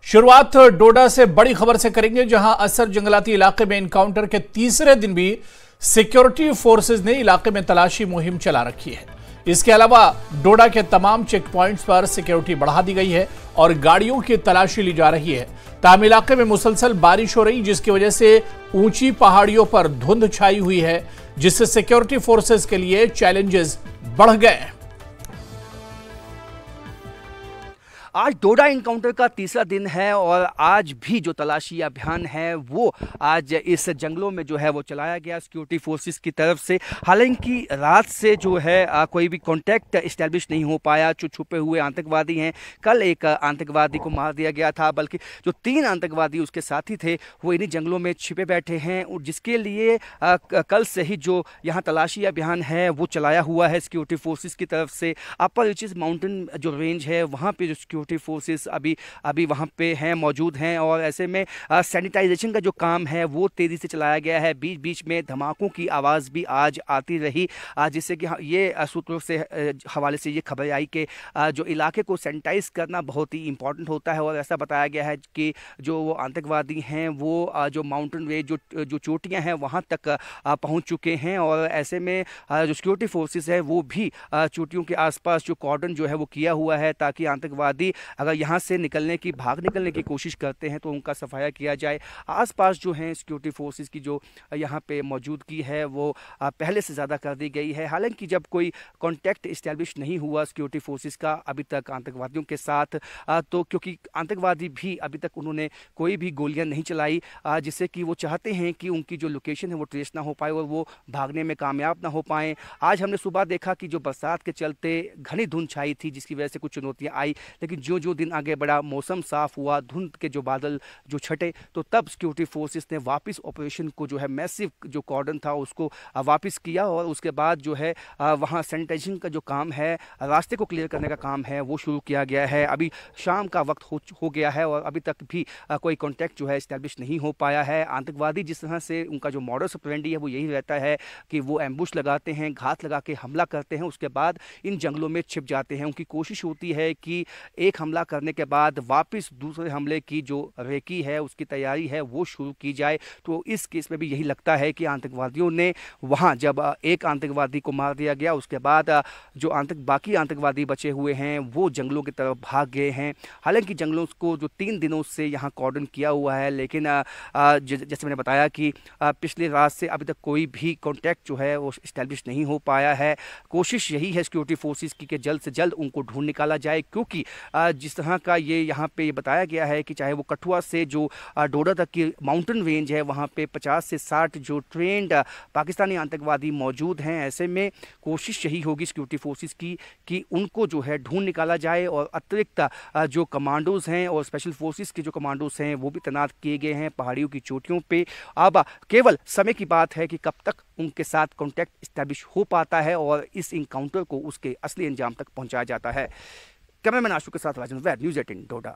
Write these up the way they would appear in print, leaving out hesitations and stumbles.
शुरुआत डोडा से बड़ी खबर से करेंगे, जहां असर जंगलाती इलाके में एनकाउंटर के तीसरे दिन भी सिक्योरिटी फोर्सेज ने इलाके में तलाशी मुहिम चला रखी है। इसके अलावा डोडा के तमाम चेक पॉइंट्स पर सिक्योरिटी बढ़ा दी गई है और गाड़ियों की तलाशी ली जा रही है। ताहम इलाके में मुसलसल बारिश हो रही, जिसकी वजह से ऊंची पहाड़ियों पर धुंध छाई हुई है, जिससे सिक्योरिटी फोर्सेज के लिए चैलेंजेस बढ़ गए हैं। आज डोडा इनकाउंटर का तीसरा दिन है और आज भी जो तलाशी अभियान है वो आज इस जंगलों में जो है वो चलाया गया सिक्योरिटी फोर्सेस की तरफ से। हालांकि रात से जो है कोई भी कांटेक्ट इस्टेब्लिश नहीं हो पाया। जो छुपे हुए आतंकवादी हैं, कल एक आतंकवादी को मार दिया गया था, बल्कि जो 3 आतंकवादी उसके साथी थे वो इन्हीं जंगलों में छिपे बैठे हैं, और जिसके लिए कल से ही जो यहाँ तलाशी अभियान है वो चलाया हुआ है सिक्योरिटी फोर्सेस की तरफ से। अपर रीचेस माउंटेन जो रेंज है वहाँ पे जो सिक्योरिटी फोर्सेस अभी वहां पे हैं, मौजूद हैं, और ऐसे में सैनिटाइजेशन का जो काम है वो तेजी से चलाया गया है। बीच बीच में धमाकों की आवाज़ भी आज आती रही, जिससे कि ये सूत्रों से हवाले से ये खबर आई कि जो इलाके को सैनिटाइज करना बहुत ही इंपॉर्टेंट होता है। और ऐसा बताया गया है कि जो आतंकवादी हैं वो जो माउंटेन वे जो चोटियाँ हैं वहाँ तक पहुँच चुके हैं, और ऐसे में जो सिक्योरिटी फोर्सेस है वो भी चोटियों के आसपास जो कॉर्डन जो है वो किया हुआ है, ताकि आतंकवादी अगर यहाँ से भाग निकलने की कोशिश करते हैं तो उनका सफाया किया जाए। आसपास जो हैं सिक्योरिटी फोर्सेस की जो यहाँ पे मौजूदगी है वो पहले से ज़्यादा कर दी गई है। हालांकि जब कोई कांटेक्ट इस्टेब्लिश नहीं हुआ सिक्योरिटी फोर्सेस का अभी तक आतंकवादियों के साथ, तो क्योंकि आतंकवादी भी अभी तक उन्होंने कोई भी गोलियां नहीं चलाई, जिससे कि वो चाहते हैं कि उनकी जो लोकेशन है वो ट्रेस ना हो पाए और वो भागने में कामयाब ना हो पाएँ। आज हमने सुबह देखा कि जो बरसात के चलते घनी धुंध छाई थी, जिसकी वजह से कुछ चुनौतियाँ आई, लेकिन जो दिन आगे बढ़ा, मौसम साफ हुआ, धुंध के जो बादल जो छटे, तो तब सिक्योरिटी फोर्सेस ने वापस ऑपरेशन को जो है मैसिव जो कॉर्डन था उसको वापस किया, और उसके बाद जो है वहाँ सैनिटाइजेशन का जो काम है, रास्ते को क्लियर करने का काम है वो शुरू किया गया है। अभी शाम का वक्त हो गया है और अभी तक भी कोई कॉन्टैक्ट जो है इस्टेब्लिश नहीं हो पाया है। आतंकवादी जिस तरह से उनका जो मॉडस ऑपरेंडी है वो यही रहता है कि वो एम्बुश लगाते हैं, घात लगा के हमला करते हैं, उसके बाद इन जंगलों में छिप जाते हैं। उनकी कोशिश होती है कि एक हमला करने के बाद वापस दूसरे हमले की जो रेकी है उसकी तैयारी है वो शुरू की जाए। तो इस केस में भी यही लगता है कि आतंकवादियों ने वहां जब एक आतंकवादी को मार दिया गया, उसके बाद जो बाकी आतंकवादी बचे हुए हैं वो जंगलों की तरफ भाग गए हैं। हालांकि जंगलों को जो 3 दिनों से यहाँ कॉर्डन किया हुआ है, लेकिन जैसे मैंने बताया कि पिछली रात से अभी तक कोई भी कॉन्टैक्ट जो है वो इस्टेब्लिश नहीं हो पाया है। कोशिश यही है सिक्योरिटी फोर्सेस की कि जल्द से जल्द उनको ढूंढ निकाला जाए, क्योंकि जिस तरह का ये यहाँ पे बताया गया है कि चाहे वो कठुआ से जो डोडा तक की माउंटेन रेंज है वहाँ पे 50 से 60 जो ट्रेंड पाकिस्तानी आतंकवादी मौजूद हैं। ऐसे में कोशिश यही होगी सिक्योरिटी फोर्सेस की कि उनको जो है ढूंढ निकाला जाए, और अतिरिक्त जो कमांडोज हैं और स्पेशल फोर्सेस के जो कमांडोज हैं वो भी तैनात किए गए हैं पहाड़ियों की चोटियों पे। अब केवल समय की बात है कि कब तक उनके साथ कॉन्टैक्ट इस्टेब्लिश हो पाता है और इस इनकाउंटर को उसके असली अंजाम तक पहुंचाया जाता है। कैमरामैन आशु के साथ राजन वैद, न्यूज़ 18 डोडा।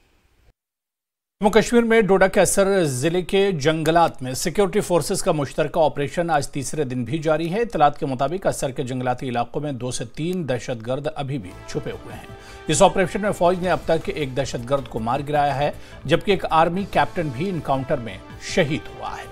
जम्मू कश्मीर में डोडा के असर जिले के जंगलात में सिक्योरिटी फोर्सेस का मुश्तरका ऑपरेशन आज तीसरे दिन भी जारी है। इत्तलात के मुताबिक असर के जंगलाती इलाकों में 2 से 3 दहशतगर्द अभी भी छुपे हुए हैं। इस ऑपरेशन में फौज ने अब तक एक दहशतगर्द को मार गिराया है, जबकि एक आर्मी कैप्टन भी इनकाउंटर में शहीद हुआ है।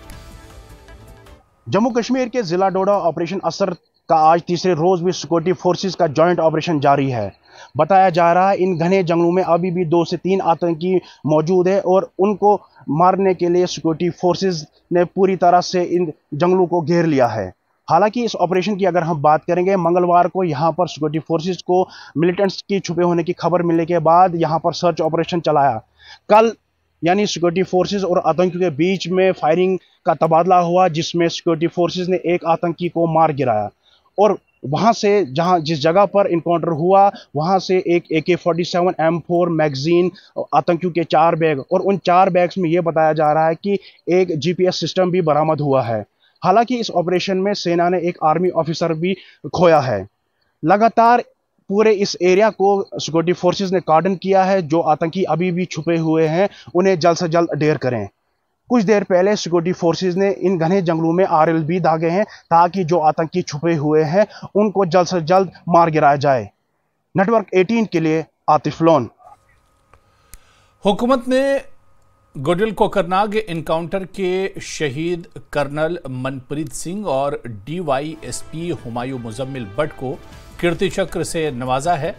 जम्मू कश्मीर के जिला डोडा ऑपरेशन असर का आज तीसरे रोज भी सिक्योरिटी फोर्सेस का जॉइंट ऑपरेशन जारी है। बताया जा रहा है इन घने जंगलों में अभी भी 2 से 3 आतंकी मौजूद है और उनको मारने के लिए सिक्योरिटी फोर्सेस ने पूरी तरह से इन जंगलों को घेर लिया है। हालांकि इस ऑपरेशन की अगर हम बात करेंगे, मंगलवार को यहां पर सिक्योरिटी फोर्सेस को मिलिटेंट्स की छुपे होने की खबर मिलने के बाद यहां पर सर्च ऑपरेशन चलाया। कल यानी सिक्योरिटी फोर्सेस और आतंकियों के बीच में फायरिंग का तबादला हुआ, जिसमें सिक्योरिटी फोर्सेस ने एक आतंकी को मार गिराया, और वहां से जिस जगह पर इनकाउंटर हुआ वहां से एक AK-47 M4 मैगजीन, आतंकियों के 4 बैग, और उन 4 बैग्स में यह बताया जा रहा है कि एक GPS सिस्टम भी बरामद हुआ है। हालांकि इस ऑपरेशन में सेना ने एक आर्मी ऑफिसर भी खोया है। लगातार पूरे इस एरिया को सिक्योरिटी फोर्सेस ने कॉर्डन किया है। जो आतंकी अभी भी छुपे हुए हैं उन्हें जल्द से जल्द ढेर करें। कुछ देर पहले सिक्योरिटी फोर्सेस ने इन घने जंगलों में RLB दागे हैं, ताकि जो आतंकी छुपे हुए हैं उनको जल्द से जल्द मार गिराया जाए। नेटवर्क 18 के लिए आतिफ लोन। हुकूमत ने गुडिल कोकरनाग एनकाउंटर के शहीद कर्नल मनप्रीत सिंह और DYSP हुमायूं मुजम्मिल बट को कीर्ति चक्र से नवाजा है।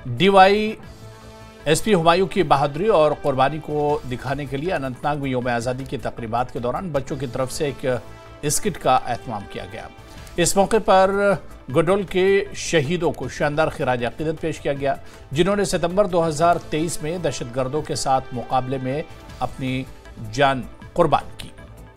DYSP हुमायूं की बहादुरी और कुर्बानी को दिखाने के लिए अनंतनाग में यौम आज़ादी की तकरीबात के दौरान बच्चों की तरफ से एक स्किट का एहतमाम किया गया। इस मौके पर गुडिल के शहीदों को शानदार खिराज अकीदत पेश किया गया, जिन्होंने सितंबर 2023 में दहशतगर्दों के साथ मुकाबले में अपनी जान कुर्बान की।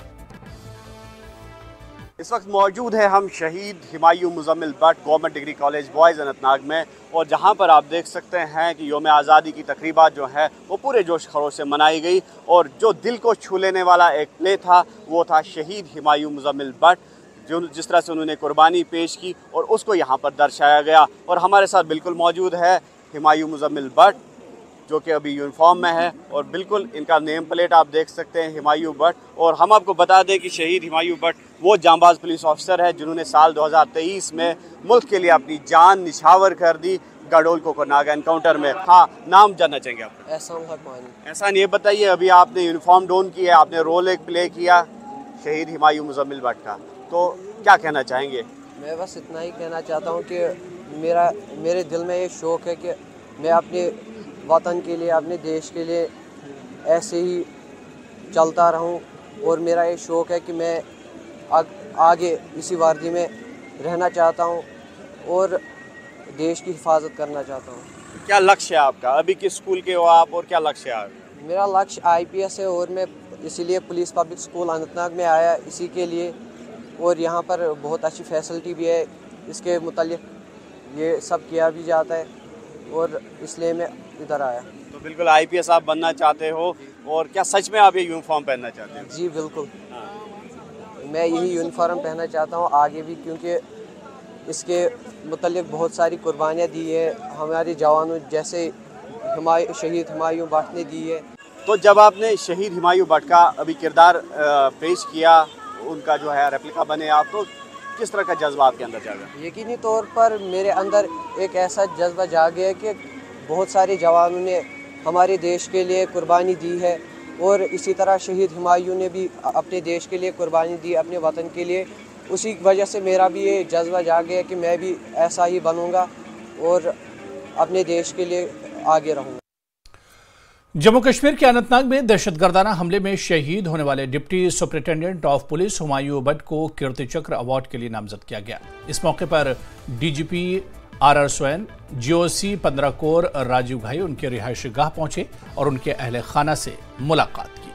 इस वक्त मौजूद है हम शहीद Humayun Muzammil Bhat government degree college boys Anantnag में, और जहां पर आप देख सकते हैं कि यौम आज़ादी की तकरीबात जो है वो पूरे जोश खरोश से मनाई गई, और जो दिल को छू लेने वाला एक प्ले था वो था शहीद हुमायूं मुजम्मिल बट, जो जिस तरह से उन्होंने कुर्बानी पेश की और उसको यहाँ पर दर्शाया गया। और हमारे साथ बिल्कुल मौजूद है हुमायूं मुजम्मिल बट, जो कि अभी यूनिफॉर्म में है, और बिल्कुल इनका नेम प्लेट आप देख सकते हैं हुमायूं बट। और हम आपको बता दें कि शहीद हुमायूं बट वो जांबाज पुलिस ऑफिसर है जिन्होंने साल 2023 में मुल्क के लिए अपनी जान निछावर कर दी गुडिल कोकरनाग एनकाउंटर में। हाँ, नाम जानना चाहेंगे आप? एहसान, ये बताइए, अभी आपने यूनिफॉर्म डोन किया, आपने रोल एक प्ले किया शहीद हुमायूं मुजम्मिल बट का, तो क्या कहना चाहेंगे? मैं बस इतना ही कहना चाहता हूँ कि मेरे दिल में ये शौक़ है कि मैं अपने वतन के लिए, अपने देश के लिए ऐसे ही चलता रहूं, और मेरा ये शौक़ है कि मैं आगे इसी वर्दी में रहना चाहता हूं और देश की हिफाजत करना चाहता हूं। क्या लक्ष्य है आपका? अभी किस स्कूल के हो आप और क्या लक्ष्य है? मेरा लक्ष्य IPS है, और मैं इसीलिए पुलिस पब्लिक स्कूल अनंतनाग में आया इसी के लिए, और यहाँ पर बहुत अच्छी फैसिलिटी भी है, इसके मुतालिक ये सब किया भी जाता है, और इसलिए मैं इधर आया। तो बिल्कुल IPS आप बनना चाहते हो, और क्या सच में आप ये यूनिफॉर्म पहनना चाहते हैं? जी बिल्कुल, मैं यही यूनिफॉर्म पहनना चाहता हूँ आगे भी, क्योंकि इसके मुतालिक बहुत सारी कुर्बानियाँ दी है हमारे जवानों, जैसे शहीद हुमायूं बट ने दी है। तो जब आपने शहीद हुमायूं बट का अभी किरदार पेश किया, उनका जो है रेप्लिका बने आप, तो किस तरह का जज्बा आपके अंदर जागा? यकीनी तौर पर मेरे अंदर एक ऐसा जज्बा जाग गया कि बहुत सारे जवानों ने हमारे देश के लिए कुर्बानी दी है, और इसी तरह शहीद हुमायूं ने भी अपने देश के लिए कुर्बानी दी, अपने वतन के लिए। उसी वजह से मेरा भी ये जज्बा जाग गया कि मैं भी ऐसा ही बनूंगा और अपने देश के लिए आगे रहूंगा। जम्मू कश्मीर के अनंतनाग में दहशतगर्दाना हमले में शहीद होने वाले deputy superintendent of police Humayun Bhat को कीर्ति चक्र अवार्ड के लिए नामजद किया गया। इस मौके पर DGP RR Swain, GOC 15 corps Rajiv Ghai उनके रिहायशी गाह पहुंचे और उनके अहले खाना से मुलाकात की।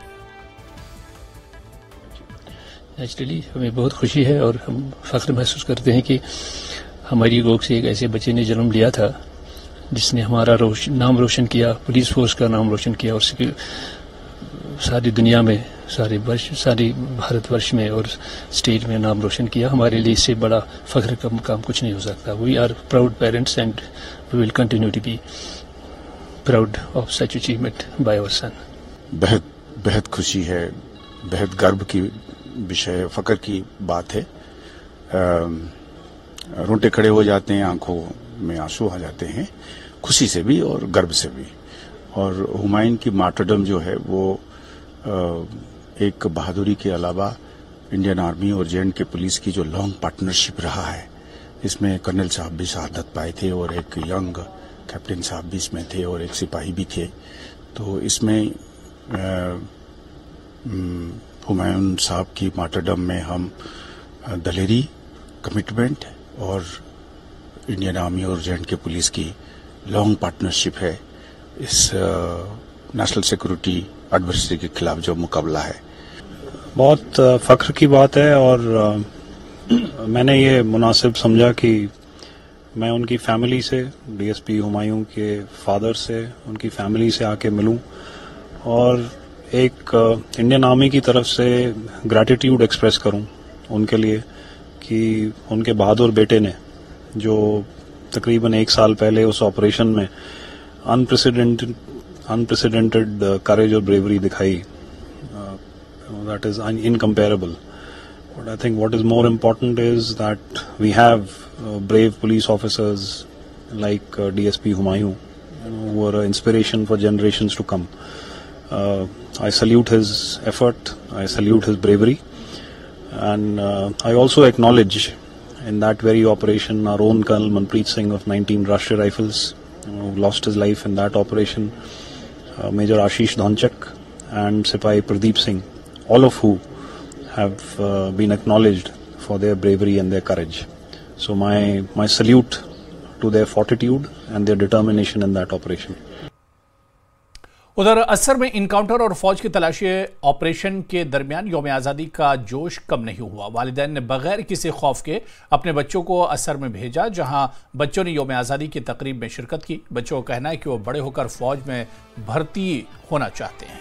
नेचुरली हमें बहुत खुशी है और हम फख्र महसूस करते हैं कि हमारी गोद से एक ऐसे बच्चे ने जन्म लिया था जिसने हमारा नाम रोशन किया, पुलिस फोर्स का नाम रोशन किया, और सारी दुनिया में, सारे भारतवर्ष में और स्टेट में नाम रोशन किया। हमारे लिए इससे बड़ा फख्र का मुकाम कुछ नहीं हो सकता। We are proud parents and we will continue to be proud of such achievement by our son. बेहद खुशी है, बेहद गर्व की विषय, फख्र की बात है। रोंगटे खड़े हो जाते हैं, आंखों में आंसू आ जाते हैं, खुशी से भी और गर्व से भी। और हुमायूं की मार्टरडम जो है वो एक बहादुरी के अलावा इंडियन आर्मी और JNK पुलिस की जो लॉन्ग पार्टनरशिप रहा है, इसमें कर्नल साहब भी शहादत पाए थे और एक यंग कैप्टन साहब भी इसमें थे और एक सिपाही भी थे। तो इसमें हुमायूं साहब की मार्टरडम में हम दलेरी, कमिटमेंट और इंडियन आर्मी और JNK पुलिस की लॉन्ग पार्टनरशिप है इस नेशनल सिक्योरिटी एडवर्सरी के खिलाफ जो मुकाबला है। बहुत फख्र की बात है, और मैंने ये मुनासिब समझा कि मैं उनकी फैमिली से, DSP हुमायूं के फादर से, उनकी फैमिली से आके मिलूं और एक इंडियन आर्मी की तरफ से ग्रैटिट्यूड एक्सप्रेस करूं उनके लिए कि उनके बहादुर बेटे ने जो तकरीबन 1 साल पहले उस ऑपरेशन में अनप्रेसिडेंटेड करेज और ब्रेवरी दिखाई, that is incomparable. But I think what is more important is that we have brave police officers like DSP Humayun, who are an inspiration for generations to come. I salute his effort, I salute his bravery, and I also acknowledge in that very operation our own Colonel Manpreet Singh of 19 Rashtriya Rifles, who lost his life in that operation, Major Ashish Dhanchak and Sipahi Pradeep Singh, all of who have been acknowledged for their bravery and their courage. So my salute to their fortitude and their determination in that operation. उधर असर में encounter और फौज की तलाशी operation के दरमियान यौम आज़ादी का जोश कम नहीं हुआ। वालिदैन ने बगैर किसी खौफ के अपने बच्चों को असर में भेजा, जहां बच्चों ने यौम आज़ादी की तकरीब में शिरकत की। बच्चों का कहना है कि वो बड़े होकर फौज में भर्ती होना चाहते हैं।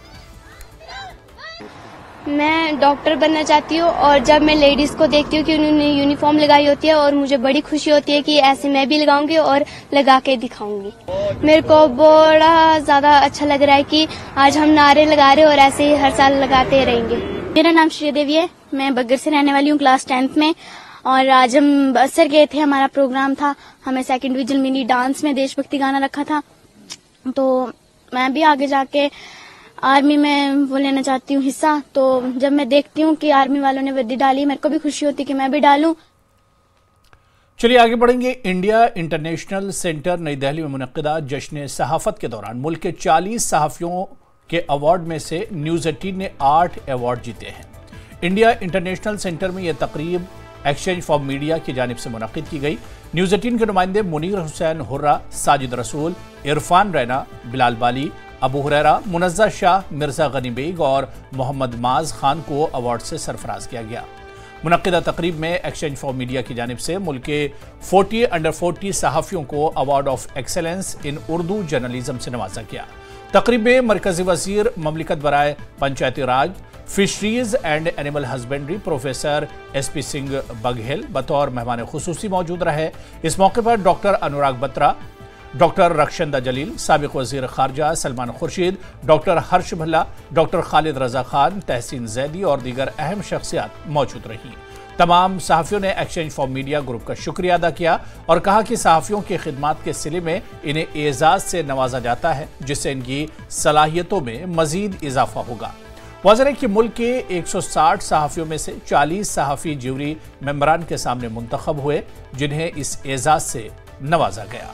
मैं डॉक्टर बनना चाहती हूँ और जब मैं लेडीज को देखती हूँ कि उन्होंने यूनिफॉर्म लगाई होती है और मुझे बड़ी खुशी होती है कि ऐसे मैं भी लगाऊंगी और लगा के दिखाऊंगी। मेरे को बड़ा ज्यादा अच्छा लग रहा है कि आज हम नारे लगा रहे हैं और ऐसे ही हर साल लगाते रहेंगे। मेरा नाम श्रीदेवी है, मैं बग्गर से रहने वाली हूँ, क्लास 10th में। और आज हम असर गए थे, हमारा प्रोग्राम था, हमें 2nd डिवीजन मिनी डांस में देशभक्ति गाना रखा था। तो मैं भी आगे जाके आर्मी में वो लेना चाहती हूँ हिस्सा। तो जब मैं देखती हूँ कि आर्मी वालों ने वर्दी डाली, मेरे को भी खुशी होती कि मैं भी डालूं। चलिए आगे बढ़ेंगे। इंडिया इंटरनेशनल सेंटर नई दिल्ली में मुनक्किदा जश्न सहाफत के दौरान मुल्क के 40 सहाफियों के अवार्ड में से न्यूज़ 18 ने 8 अवार्ड जीते हैं। इंडिया इंटरनेशनल सेंटर में यह तकरीब एक्सचेंज फॉर मीडिया की जानिब से मुनक्किद की गई। न्यूज़ 18 के नुमाइंदे मुनीर हुसैन हुर्रा, साजिद रसूल, इरफान रैना, बिलाल बाली, अबू हुरैरा, मुनज़्ज़र शाह, मिर्जा गनी बेग और मोहम्मद माज खान को अवार्ड से सरफराज किया गया। मुनक्किदा तकरीब में एक्सचेंज फॉर मीडिया की जानिब से मुल्क के 40 अंडर 40 सहाफ़ियों को award of excellence in Urdu journalism से नवाजा गया। तकरीब में मरकजी वजीर ममलिकत बराए Panchayati Raj, fisheries and animal husbandry professor SP Singh Baghel बतौर मेहमान खुसूसी मौजूद रहे। इस मौके पर डॉक्टर अनुराग बत्रा, डॉक्टर रक्षंदा जलील, साबिक वजीर खारजा सलमान खुर्शीद, डॉक्टर हर्ष भल्ला, डॉक्टर खालिद रजा खान, तहसीन जैदी और दीगर अहम शख्सियात मौजूद रही। तमाम सहाफ़ियों ने एक्सचेंज फॉर मीडिया ग्रुप का शुक्रिया अदा किया और कहा कि सहाफ़ियों की खिदमात के सिले में इन्हें एजाज से नवाजा जाता है, जिससे इनकी सलाहियतों में मजीद इजाफा होगा। वाज़ेह है कि मुल्क के 160 सहाफ़ियों में से 40 सहाफ़ी ज्यूरी मेंबरान के सामने मुंतखब हुए, जिन्हें इस एजाज से नवाजा गया।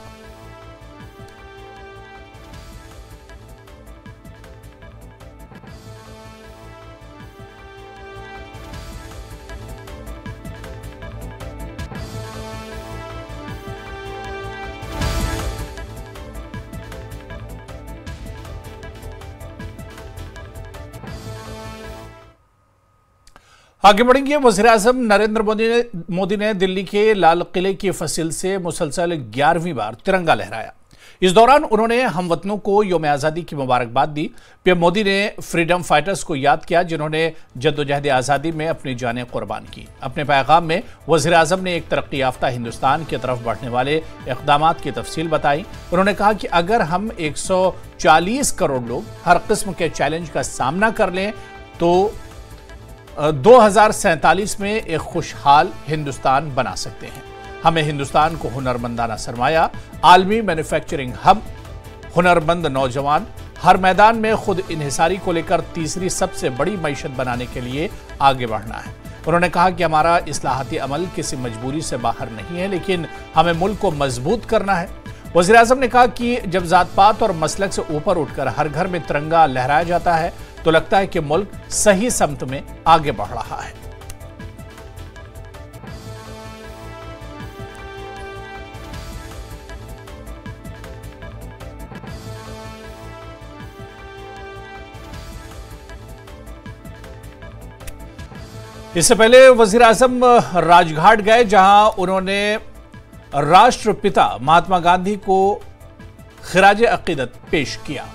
आगे बढ़ेंगे। वज़ीर-ए-आज़म नरेंद्र मोदी ने दिल्ली के लाल किले की फसिल से मुसलसल 11वीं बार तिरंगा लहराया। इस दौरान उन्होंने हमवतनों को यौम आज़ादी की मुबारकबाद दी। पीएम मोदी ने फ्रीडम फाइटर्स को याद किया, जिन्होंने जद्दोजहद आज़ादी में अपनी जानें कुर्बान की। अपने पैगाम में वज़ीर-ए-आज़म ने एक तरक्की याफ्ता हिंदुस्तान की तरफ बढ़ने वाले इक़दामात की तफसील बताई। उन्होंने कहा कि अगर हम 140 करोड़ लोग हर किस्म के चैलेंज का सामना कर लें तो 2047 में एक खुशहाल हिंदुस्तान बना सकते हैं। हमें हिंदुस्तान को हुनरमंदाना सरमाया, आलमी मैन्युफैक्चरिंग हब, हुनरमंद नौजवान, हर मैदान में खुद इन्हिसारी को लेकर तीसरी सबसे बड़ी मईशत बनाने के लिए आगे बढ़ना है। उन्होंने कहा कि हमारा इस्लाहाती अमल किसी मजबूरी से बाहर नहीं है, लेकिन हमें मुल्क को मजबूत करना है। वज़ीर आज़म ने कहा कि जब जात पात और मसलक से ऊपर उठकर हर घर में तिरंगा लहराया जाता है तो लगता है कि मुल्क सही समत में आगे बढ़ रहा है। इससे पहले वज़ीर आज़म राजघाट गए, जहां उन्होंने राष्ट्रपिता महात्मा गांधी को खिराज अकीदत पेश किया।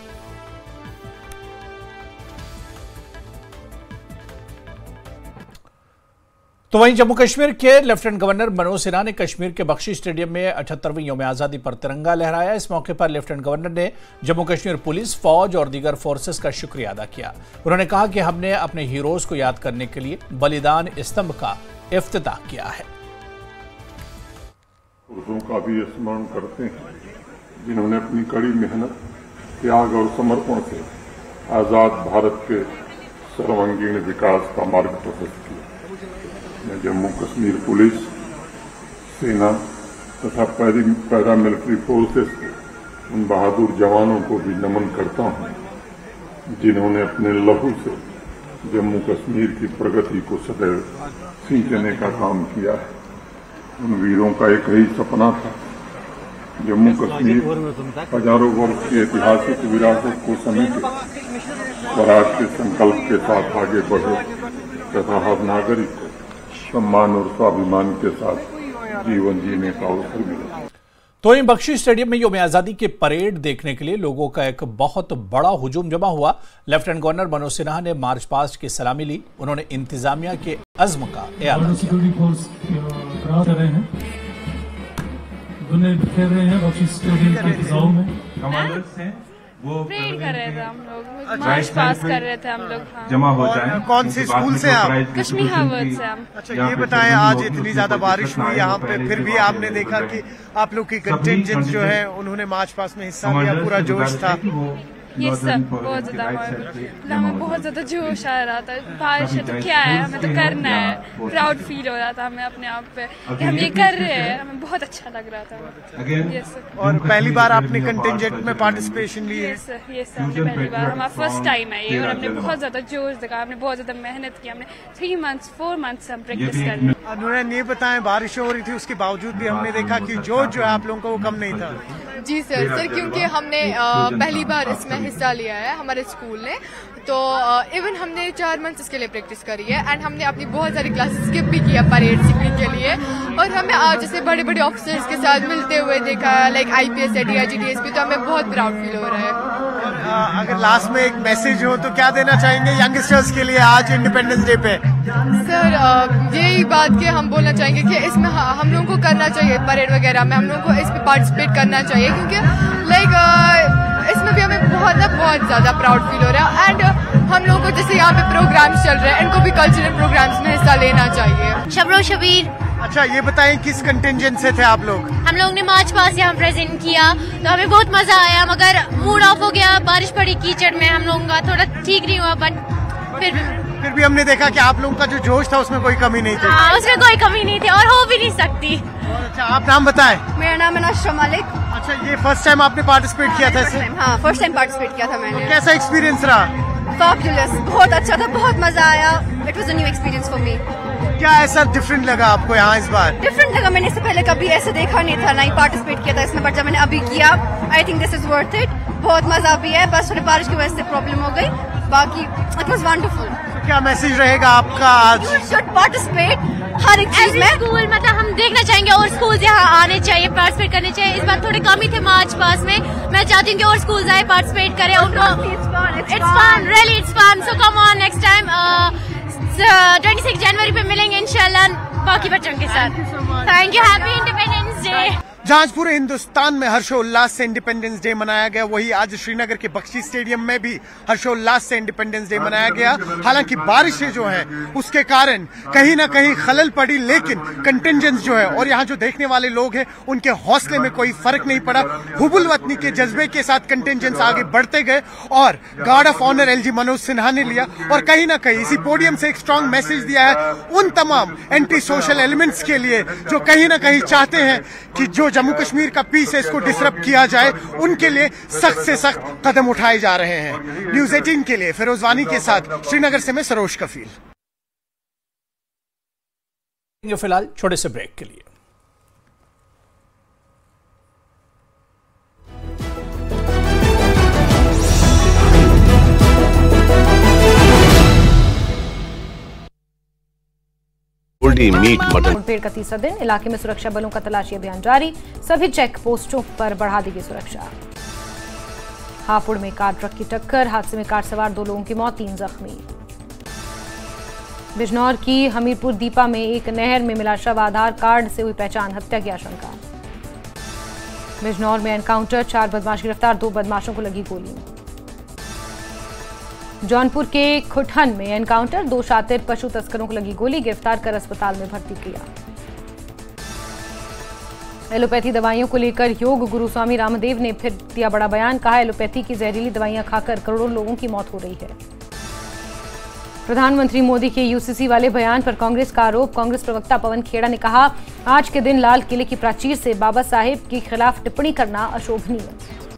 तो वहीं जम्मू कश्मीर के लेफ्टिनेंट गवर्नर मनोज सिन्हा ने कश्मीर के बख्शी स्टेडियम में 78वीं यौम आज़ादी पर तिरंगा लहराया। इस मौके पर लेफ्टिनेंट गवर्नर ने जम्मू कश्मीर पुलिस, फौज और दीगर फोर्सेस का शुक्रिया अदा किया। उन्होंने कहा कि हमने अपने हीरोज को याद करने के लिए बलिदान स्तंभ का इफ्तिताह किया है। पुरुषों का भी स्मरण करते हैं जिन्होंने अपनी कड़ी मेहनत, त्याग और समर्पण से आज़ाद भारत के सर्वांगीण विकास का मार्ग प्रशस्त किया। मैं जम्मू कश्मीर पुलिस, सेना तथा पैरामिलिट्री फोर्सेस के उन बहादुर जवानों को भी नमन करता हूं जिन्होंने अपने लहू से जम्मू कश्मीर की प्रगति को सदैव सींचने का काम किया है। उन वीरों का एक ही सपना था, जम्मू कश्मीर हजारों वर्ष की ऐतिहासिक विरासत को समेटे स्वराज के संकल्प के साथ आगे बढ़े तथा हर नागरिक को सम्मान और स्वाभिमान के साथ जीवन जीने का अवसर मिला। तो इन बख्शी स्टेडियम में यौम आजादी के परेड देखने के लिए लोगों का एक बहुत बड़ा हुजूम जमा हुआ। लेफ्टिनेंट गवर्नर मनोज सिन्हा ने मार्च पास्ट की सलामी ली। उन्होंने इंतजामिया के अज़्म का इयादा किया। प्रेयर कर रहे थे हम लोग, मार्च पास कर रहे थे हम लोग। हाँ। जमा हो जाए। कौन सी स्कूल से आप? कश्मीर हावर्ड से हम। अच्छा, ये बताएं, आज इतनी ज्यादा बारिश हुई यहाँ पे, फिर भी आपने देखा कि आप लोग की कंटिंजेंट जो है उन्होंने मार्च पास में हिस्सा लिया, पूरा जोश था। ये सब बहुत ज्यादा हमें बहुत ज्यादा जोश आ रहा था। बारिश है तो क्या है, हमें तो करना है। प्राउड फील हो रहा था हमें अपने आप पे कि हम ये कर रहे हैं, हमें बहुत अच्छा लग रहा था। और पहली बार आपने कंटिंजेंट में पार्टिसिपेशन ली है? ये हमने पहली बार, हमारा फर्स्ट टाइम है ये, और हमने बहुत ज्यादा जोश दिखा, हमने बहुत ज्यादा मेहनत की। हमने 4 मंथ्स हम प्रैक्टिस कर रहे हैं। अनुराग, ये बताएं, बारिश हो रही थी, उसके बावजूद भी हमने देखा कि जोश जो है आप लोगों का वो कम नहीं था। जी सर, क्योंकि हमने पहली बार इसमें हिस्सा लिया है हमारे स्कूल ने, तो इवन हमने 4 मंथ्स इसके लिए प्रैक्टिस करी है। एंड हमने अपनी बहुत सारी क्लासेस स्किप भी किया परेड सीखने के लिए। और हमें आज जैसे बड़े बड़े ऑफिसर्स के साथ मिलते हुए देखा, लाइक IPS है, DIG DSP, तो हमें बहुत प्राउड फील हो रहा है। अगर लास्ट में एक मैसेज हो तो क्या देना चाहेंगे यंगस्टर्स के लिए आज इंडिपेंडेंस डे पे? सर, यही बात कि हम बोलना चाहेंगे कि इसमें हम लोगों को करना चाहिए, परेड वगैरह में हम लोगों को इसमें पार्टिसिपेट करना चाहिए, क्योंकि लाइक इसमें भी हमें बहुत ज्यादा प्राउड फील हो रहा है। एंड हम लोगों को जैसे यहाँ पे प्रोग्राम्स चल रहे हैं, इनको भी कल्चरल प्रोग्राम्स में हिस्सा लेना चाहिए। शबरो शबीर। अच्छा, ये बताएं, किस कंटिंजेंट से थे आप लोग? हम लोग ने मार्च पास यहाँ प्रेजेंट किया, तो हमें बहुत मजा आया, मगर मूड ऑफ हो गया, बारिश पड़ी कीचड़ में, हम लोगों का थोड़ा ठीक नहीं हुआ, बट फिर भी हमने देखा कि आप लोगों का जो जोश था उसमें कोई कमी नहीं थी। हाँ, उसमें कोई कमी नहीं थी और हो भी नहीं सकती। अच्छा, आप नाम बताएं। मेरा नाम है नशा मलिक। अच्छा, ये फर्स्ट टाइम आपने पार्टिसिपेट किया था इससे? हाँ, फर्स्ट टाइम पार्टिसिपेट किया था मैंने। तो कैसा एक्सपीरियंस रहा? फैबुलस, बहुत अच्छा था, बहुत मजा आया। It was a new experience for me. क्या ऐसा डिफरेंट लगा आपको यहाँ इस बार? डिफरेंट लगा, मैंने इससे पहले कभी ऐसे देखा नहीं था, ना ही पार्टिसिपेट किया था इसमें, बट जब मैंने अभी किया, I think this is worth it. बहुत मजा भी है, बस थोड़ी बारिश की वजह से प्रॉब्लम हो गई, बाकी इट वाज वंडरफुल। क्या मैसेज रहेगा आपका आज? You should participate हर एक चीज में। स्कूल मतलब हम देखना चाहेंगे और स्कूल यहाँ आने चाहिए, पार्टिसिपेट करने चाहिए। इस बार थोड़े कम ही थे मार्च पास में, मैं चाहती हूँ कि और स्कूल आए, पार्टिसिपेट करें, उनको it's fun, really it's fun. So come on, next time 26 जनवरी पे मिलेंगे इंशाल्लाह बाकी बच्चों के साथ। Thank you, happy independence day. जहां पूरे हिंदुस्तान में हर्षोल्लास से इंडिपेंडेंस डे मनाया गया, वही आज श्रीनगर के बख्शी स्टेडियम में भी हर्षोल्लास से इंडिपेंडेंस डे मनाया गया। हालांकि बारिशें जो है उसके कारण कहीं ना कहीं खलल पड़ी, लेकिन कंटिंजेंस जो है और यहाँ जो देखने वाले लोग हैं उनके हौसले में कोई फर्क नहीं पड़ा। हुबुल वतनी के जज्बे के साथ कंटिंजेंस आगे बढ़ते गए और guard of honour LG Manoj Sinha ने लिया और कहीं ना कहीं इसी पोडियम से एक स्ट्रांग मैसेज दिया है उन तमाम एंटी सोशल एलिमेंट्स के लिए जो कहीं ना कहीं चाहते हैं कि जो जम्मू कश्मीर का पीस है इसको डिसरप्ट किया जाए, उनके लिए सख्त से सख्त कदम उठाए जा रहे हैं। न्यूज़ 18 के लिए फिरोज वानी के साथ श्रीनगर से मैं सरोज कफील। फिलहाल छोटे से ब्रेक के लिए मीट मटन। मुठभेड़ का तीसरा दिन, इलाके में सुरक्षा बलों का तलाशी अभियान जारी, सभी चेक पोस्टों पर बढ़ा दी गई सुरक्षा। हापुड़ में कार ट्रक की टक्कर, हादसे में कार सवार 2 लोगों की मौत, 3 जख्मी। बिजनौर की हमीरपुर दीपा में एक नहर में मिला शव, आधार कार्ड से हुई पहचान, हत्या की आशंका। बिजनौर में एनकाउंटर, 4 बदमाश गिरफ्तार, 2 बदमाशों को लगी गोली। जौनपुर के खुटहन में एनकाउंटर, 2 शातिर पशु तस्करों को लगी गोली, गिरफ्तार कर अस्पताल में भर्ती किया। एलोपैथी दवाइयों को लेकर योग गुरु स्वामी रामदेव ने फिर दिया बड़ा बयान। कहा, एलोपैथी की जहरीली दवाइयां खाकर करोड़ों लोगों की मौत हो रही है। प्रधानमंत्री मोदी के यूसीसी वाले बयान पर कांग्रेस का आरोप। कांग्रेस प्रवक्ता पवन खेड़ा ने कहा, आज के दिन लाल किले की प्राचीर से बाबा साहेब के खिलाफ टिप्पणी करना अशोभनीय।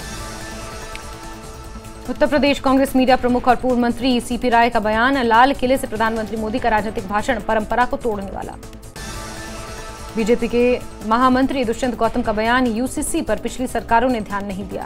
उत्तर प्रदेश कांग्रेस मीडिया प्रमुख और पूर्व मंत्री सीपी राय का बयान। लाल किले से प्रधानमंत्री मोदी का राजनीतिक भाषण परंपरा को तोड़ने वाला। बीजेपी के महामंत्री दुष्यंत गौतम का बयान। यूसीसी पर पिछली सरकारों ने ध्यान नहीं दिया।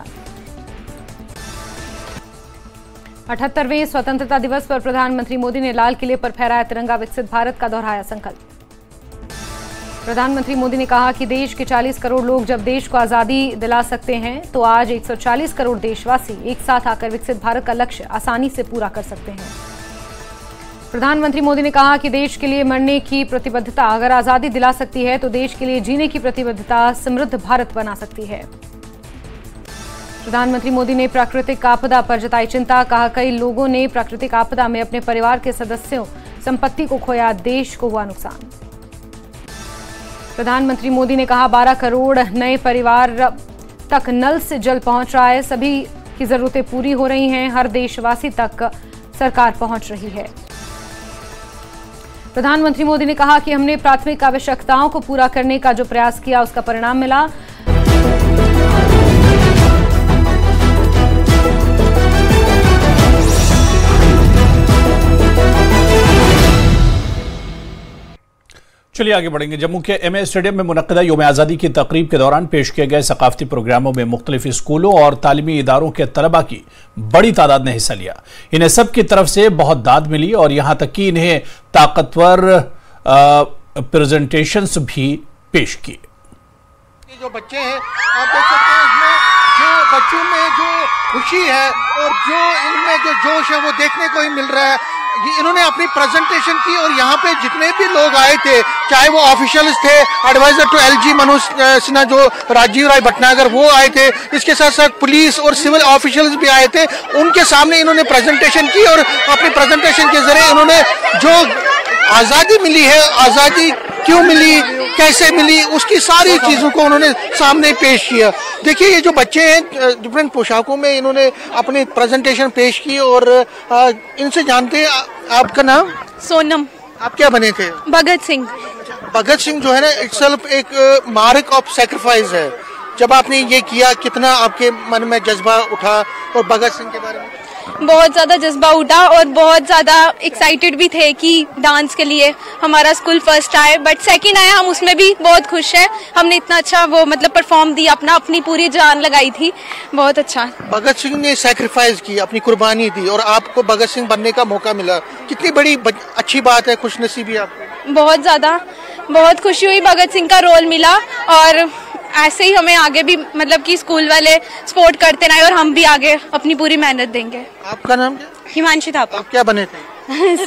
78वें स्वतंत्रता दिवस पर प्रधानमंत्री मोदी ने लाल किले पर फहराया तिरंगा। विकसित भारत का दोहराया संकल्प। प्रधानमंत्री मोदी ने कहा कि देश के 40 करोड़ लोग जब देश को आजादी दिला सकते हैं तो आज 140 करोड़ देशवासी एक साथ आकर विकसित भारत का लक्ष्य आसानी से पूरा कर सकते हैं। प्रधानमंत्री मोदी ने कहा कि देश के लिए मरने की प्रतिबद्धता अगर आजादी दिला सकती है तो देश के लिए जीने की प्रतिबद्धता समृद्ध भारत बना सकती है। प्रधानमंत्री मोदी ने प्राकृतिक आपदा पर जताई चिंता। कहा, कई लोगों ने प्राकृतिक आपदा में अपने परिवार के सदस्यों, संपत्ति को खोया, देश को हुआ नुकसान। प्रधानमंत्री मोदी ने कहा, 12 करोड़ नए परिवार तक नल से जल पहुंच रहा है। सभी की जरूरतें पूरी हो रही हैं। हर देशवासी तक सरकार पहुंच रही है। प्रधानमंत्री मोदी ने कहा कि हमने प्राथमिक आवश्यकताओं को पूरा करने का जो प्रयास किया उसका परिणाम मिला। चलिए आगे बढ़ेंगे। जम्मू के एमए स्टेडियम में मुनक्किदा यौम आज़ादी की तकरीब के दौरान पेश किए गए सकाफती प्रोग्रामों में मुख्तलिफ स्कूलों और तालीमी इदारों के तलबा की बड़ी तादाद ने हिस्सा लिया। इन्हें सब की तरफ से बहुत दाद मिली और यहां तक कि इन्हें ताकतवर प्रेजेंटेशंस भी पेश किए। जो बच्चे हैं आप देख सकते हैं, इसमें जो बच्चों में जो खुशी है और जो इनमें जो जोश है वो देखने को ही मिल रहा है। इन्होंने अपनी प्रेजेंटेशन की और यहाँ पे जितने भी लोग आए थे, चाहे वो ऑफिशियल्स थे, adviser to LG Manoj Sinha जो राजीव राय भटनागर वो आए थे, इसके साथ साथ पुलिस और सिविल ऑफिशियल्स भी आए थे। उनके सामने इन्होंने प्रेजेंटेशन की और अपनी प्रेजेंटेशन के जरिए इन्होंने जो आज़ादी मिली है, आज़ादी क्यों मिली, कैसे मिली, उसकी सारी चीज़ों को उन्होंने सामने पेश किया। देखिए ये जो बच्चे हैं डिफरेंट पोशाकों में इन्होंने अपनी प्रेजेंटेशन पेश की और इनसे जानते हैं। आपका नाम? सोनम। आप क्या बने थे? भगत सिंह। भगत सिंह जो है ना इटसेल्फ एक मार्क ऑफ सैक्रिफाइस है। जब आपने ये किया कितना आपके मन में जज्बा उठा और भगत सिंह के बारे में? बहुत ज़्यादा जज्बा उठा और बहुत ज़्यादा एक्साइटेड भी थे कि डांस के लिए हमारा स्कूल फर्स्ट आए, बट सेकंड आया। हम उसमें भी बहुत खुश हैं। हमने इतना अच्छा वो मतलब परफॉर्म दिया, अपनी पूरी जान लगाई थी। बहुत अच्छा। भगत सिंह ने सैक्रिफाइस की, अपनी कुर्बानी दी और आपको भगत सिंह बनने का मौका मिला। कितनी बड़ी अच्छी बात है, खुशनसीबी आपको। बहुत ज़्यादा, बहुत खुशी हुई भगत सिंह का रोल मिला और ऐसे ही हमें आगे भी मतलब कि स्कूल वाले सपोर्ट करते रहे और हम भी आगे अपनी पूरी मेहनत देंगे। आपका नाम क्या? हिमांशी थापा। आप क्या बने थे?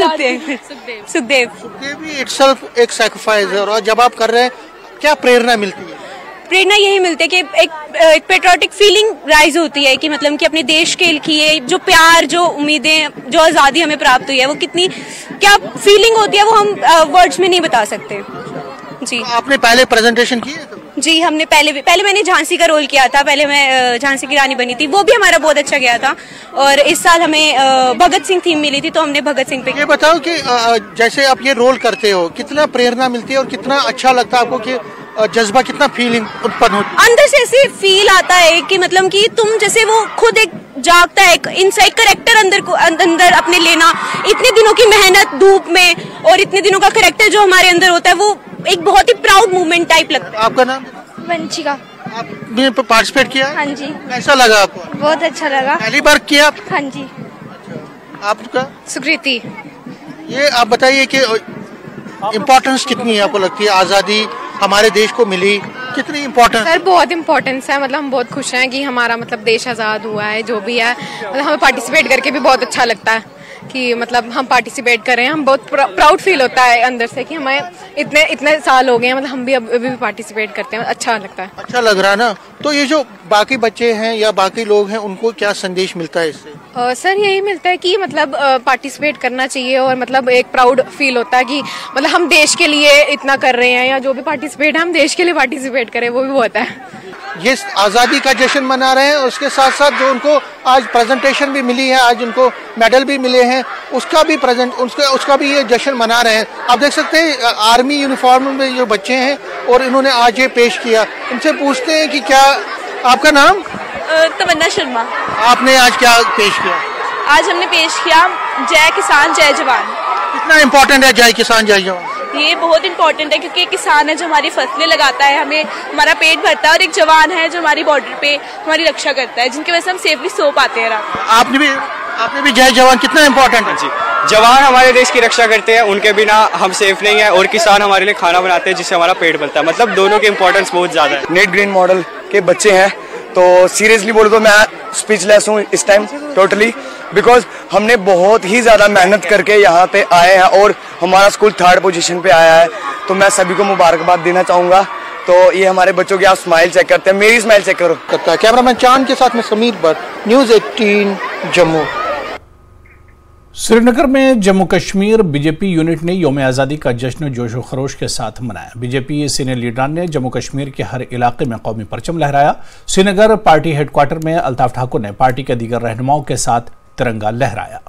सुखदेव भी इटसेल्फ एक सैक्रिफाइस है और जब आप कर रहे हैं क्या प्रेरणा मिलती है? प्रेरणा यही मिलती है कि एक पेट्रियोटिक फीलिंग राइज होती है कि मतलब कि अपने देश के लिए जो प्यार, जो उम्मीदें, जो आज़ादी हमें प्राप्त हुई है वो कितनी क्या फीलिंग होती है वो हम वर्ड्स में नहीं बता सकते। जी। आपने पहले प्रेजेंटेशन की है? जी हमने पहले मैंने झांसी का रोल किया था। पहले मैं झांसी की रानी बनी थी, वो भी हमारा बहुत अच्छा गया था। और इस साल हमें भगत सिंह थीम मिली थी तो हमने भगत सिंह पे। ये बताओ कि जैसे आप ये रोल करते हो कितना प्रेरणा मिलती है और कितना अच्छा लगता है आपको कि जज्बा, कितना फीलिंग उत्पन्न होती है? अंदर से ऐसे फील आता है कि मतलब कि तुम जैसे वो खुद एक जागता है, इनसाइड करेक्टर अंदर अपने लेना, इतने दिनों की मेहनत धूप में और इतने दिनों का करेक्टर जो हमारे अंदर होता है वो एक बहुत ही प्राउड मूवमेंट टाइप लगता है। आपका नाम? वंशिका। आपने पार्टिसिपेट किया? हाँ जी। कैसा लगा आपको? बहुत अच्छा लगा। पहली बार किया? हाँ जी। आपका? सुकृति। ये आप बताइए कि इम्पोर्टेंस कितनी है आपको लगती है, आज़ादी हमारे देश को मिली, कितनी इम्पोर्टेंस? सर बहुत इम्पोर्टेंस है। मतलब हम बहुत खुश हैं कि हमारा मतलब देश आज़ाद हुआ है। जो भी है मतलब हमें पार्टिसिपेट करके भी बहुत अच्छा लगता है। कि मतलब हम पार्टिसिपेट कर रहे हैं। हम बहुत प्राउड फील होता है अंदर से कि हमें इतने साल हो गए हैं, मतलब हम भी अभी भी पार्टिसिपेट करते हैं, अच्छा लगता है। अच्छा लग रहा है ना। तो ये जो बाकी बच्चे हैं या बाकी लोग हैं, उनको क्या संदेश मिलता है इससे? सर यही मिलता है कि मतलब पार्टिसिपेट करना चाहिए और मतलब एक प्राउड फील होता है कि मतलब हम देश के लिए इतना कर रहे हैं, या जो भी पार्टिसिपेट है हम देश के लिए पार्टिसिपेट करें, वो भी होता है। ये आज़ादी का जश्न मना रहे हैं, उसके साथ साथ जो उनको आज प्रेजेंटेशन भी मिली है, आज उनको मेडल भी मिले हैं, उसका भी ये जश्न मना रहे हैं। आप देख सकते हैं आर्मी यूनिफॉर्म में जो बच्चे हैं और इन्होंने आज ये पेश किया। इनसे पूछते हैं कि क्या आपका नाम? तमन्ना शर्मा। आपने आज क्या पेश किया? आज हमने पेश किया जय किसान जय जवान। कितना इम्पोर्टेंट है जय किसान जय जवान? ये बहुत इम्पोर्टेंट है क्योंकि एक किसान है जो हमारी फसलें लगाता है, हमें हमारा पेट भरता है, और एक जवान है जो हमारी बॉर्डर पे हमारी रक्षा करता है, जिनकी वजह से हम सेफली सो पाते हैं। आपने भी जय जवान, कितना इम्पोर्टेंट है? जी, जवान हमारे देश की रक्षा करते हैं, उनके बिना हम सेफ नहीं है, और किसान हमारे लिए खाना बनाते हैं जिससे हमारा पेट भरता है। मतलब दोनों की इम्पोर्टेंस बहुत ज्यादा है। नेट ग्रीन मॉडल के बच्चे हैं, तो सीरियसली बोलो तो मैं स्पीचलेस हूँ इस टाइम टोटली, बिकॉज हमने बहुत ही ज़्यादा मेहनत करके यहाँ पे आए हैं और हमारा स्कूल 3rd पोजीशन पे आया है। तो मैं सभी को मुबारकबाद देना चाहूँगा। तो ये हमारे बच्चों की आप स्माइल चेक करते हैं, मेरी स्माइल चेक करो। कैमरामैन चांद के साथ में समीर भट्ट, न्यूज़ 18 जम्मू। श्रीनगर में जम्मू कश्मीर बीजेपी यूनिट ने यौम आज़ादी का जश्न जोशो खरोश के साथ मनाया। बीजेपी सीनियर लीडरान ने जम्मू कश्मीर के हर इलाके में कौमी परचम लहराया। श्रीनगर पार्टी हेडक्वार्टर में अल्ताफ ठाकुर ने पार्टी के दीगर रहनुमाओं के साथ तिरंगा लहराया।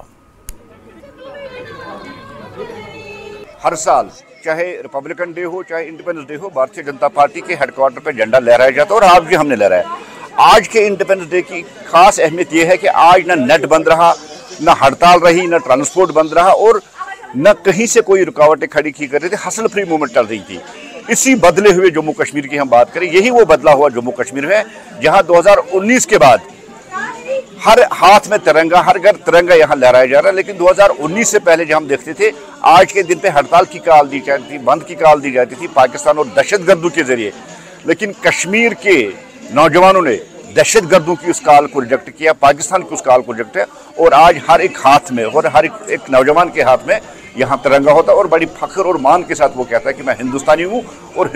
हर साल चाहे रिपब्लिकन डे हो चाहे इंडिपेंडेंस डे हो, भारतीय जनता पार्टी के हेडक्वार्टर पर झंडा लहराया जाता है, और आज भी हमने लहराया। आज के इंडिपेंडेंस डे की खास अहमियत यह है कि आज ना नेट बंद रहा, न हड़ताल रही, न ट्रांसपोर्ट बंद रहा, और न कहीं से कोई रुकावटें खड़ी की कर रही थी। हसल फ्री मूवमेंट चल रही थी। इसी बदले हुए जम्मू कश्मीर की हम बात करें, यही वो बदला हुआ जम्मू कश्मीर है जहां 2019 के बाद हर हाथ में तिरंगा, हर घर तिरंगा यहाँ लहराया जा रहा है। लेकिन 2019 से पहले जब हम देखते थे, आज के दिन पे हड़ताल की कॉल दी जाती थी, बंद की कॉल दी जाती थी पाकिस्तान और दहशतगर्दों के जरिए। लेकिन कश्मीर के नौजवानों ने दहशतगर्दों की उस कॉल को रिजेक्ट किया, पाकिस्तान की उस कॉल को रिजेक्ट किया, और आज हर एक हाथ में और हर एक नौजवान के हाथ में यहाँ तिरंगा होता है, और बड़ी फख्र और मान के साथ वो कहता है कि मैं हिंदुस्तानी हूँ। और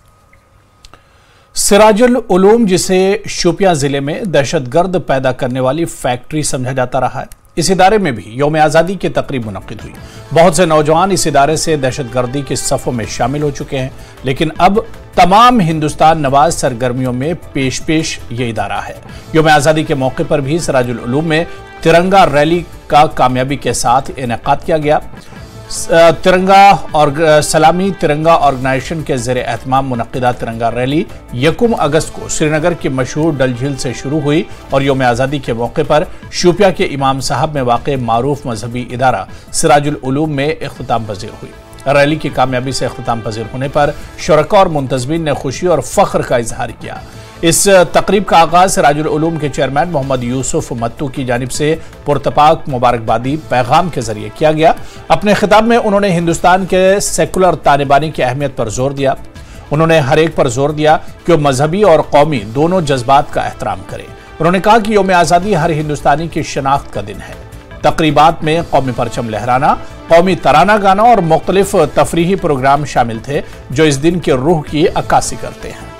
सिराजुल उलूम, जिसे शोपियां जिले में दहशतगर्द पैदा करने वाली फैक्ट्री समझा जाता रहा है, इस इदारे में भी यौम आज़ादी की तकरीब मुनक्किद हुई। बहुत से नौजवान इस इदारे से दहशतगर्दी के सफ़ों में शामिल हो चुके हैं, लेकिन अब तमाम हिंदुस्तान नवाज सरगर्मियों में पेश ये इदारा है। यौम आज़ादी के मौके पर भी सिराजुल उलूम में तिरंगा रैली का कामयाबी के साथ इनेकाद किया गया। तिरंगा और सलामी तिरंगा ऑर्गेनाइजेशन के ज़ेरे एहतमाम मुनक्किदा तिरंगा रैली 1 अगस्त को श्रीनगर की मशहूर डल झील से शुरू हुई और यौम आज़ादी के मौके पर शोपिया के इमाम साहब में वाक़ मारूफ मजहबी इदारा सिराजुल उलूम में इख्तिताम पज़ीर हुई। रैली की कामयाबी से इख्तिताम पज़ीर होने पर शुरका और मुंतज़मीन ने खुशी और फ़ख्र का इजहार किया। इस तकरीब का आगाज़ सिराजुल उलूम के चेयरमैन मोहम्मद यूसुफ मत्तू की जानिब से पुरतपाक मुबारकबादी पैगाम के जरिए किया गया। अपने खिताब में उन्होंने हिंदुस्तान के सेकुलर तालिबानी की अहमियत पर जोर दिया। उन्होंने हर एक पर जोर दिया कि वो मजहबी और कौमी दोनों जज्बात का एहतराम करे। उन्होंने कहा कि यौम आज़ादी हर हिंदुस्तानी की शनाख्त का दिन है। तकरीबात में कौमी परचम लहराना, कौमी तराना गाना और मुख्तलिफ तफरीही प्रोग्राम शामिल थे जो इस दिन की रूह की अक्कासी करते हैं।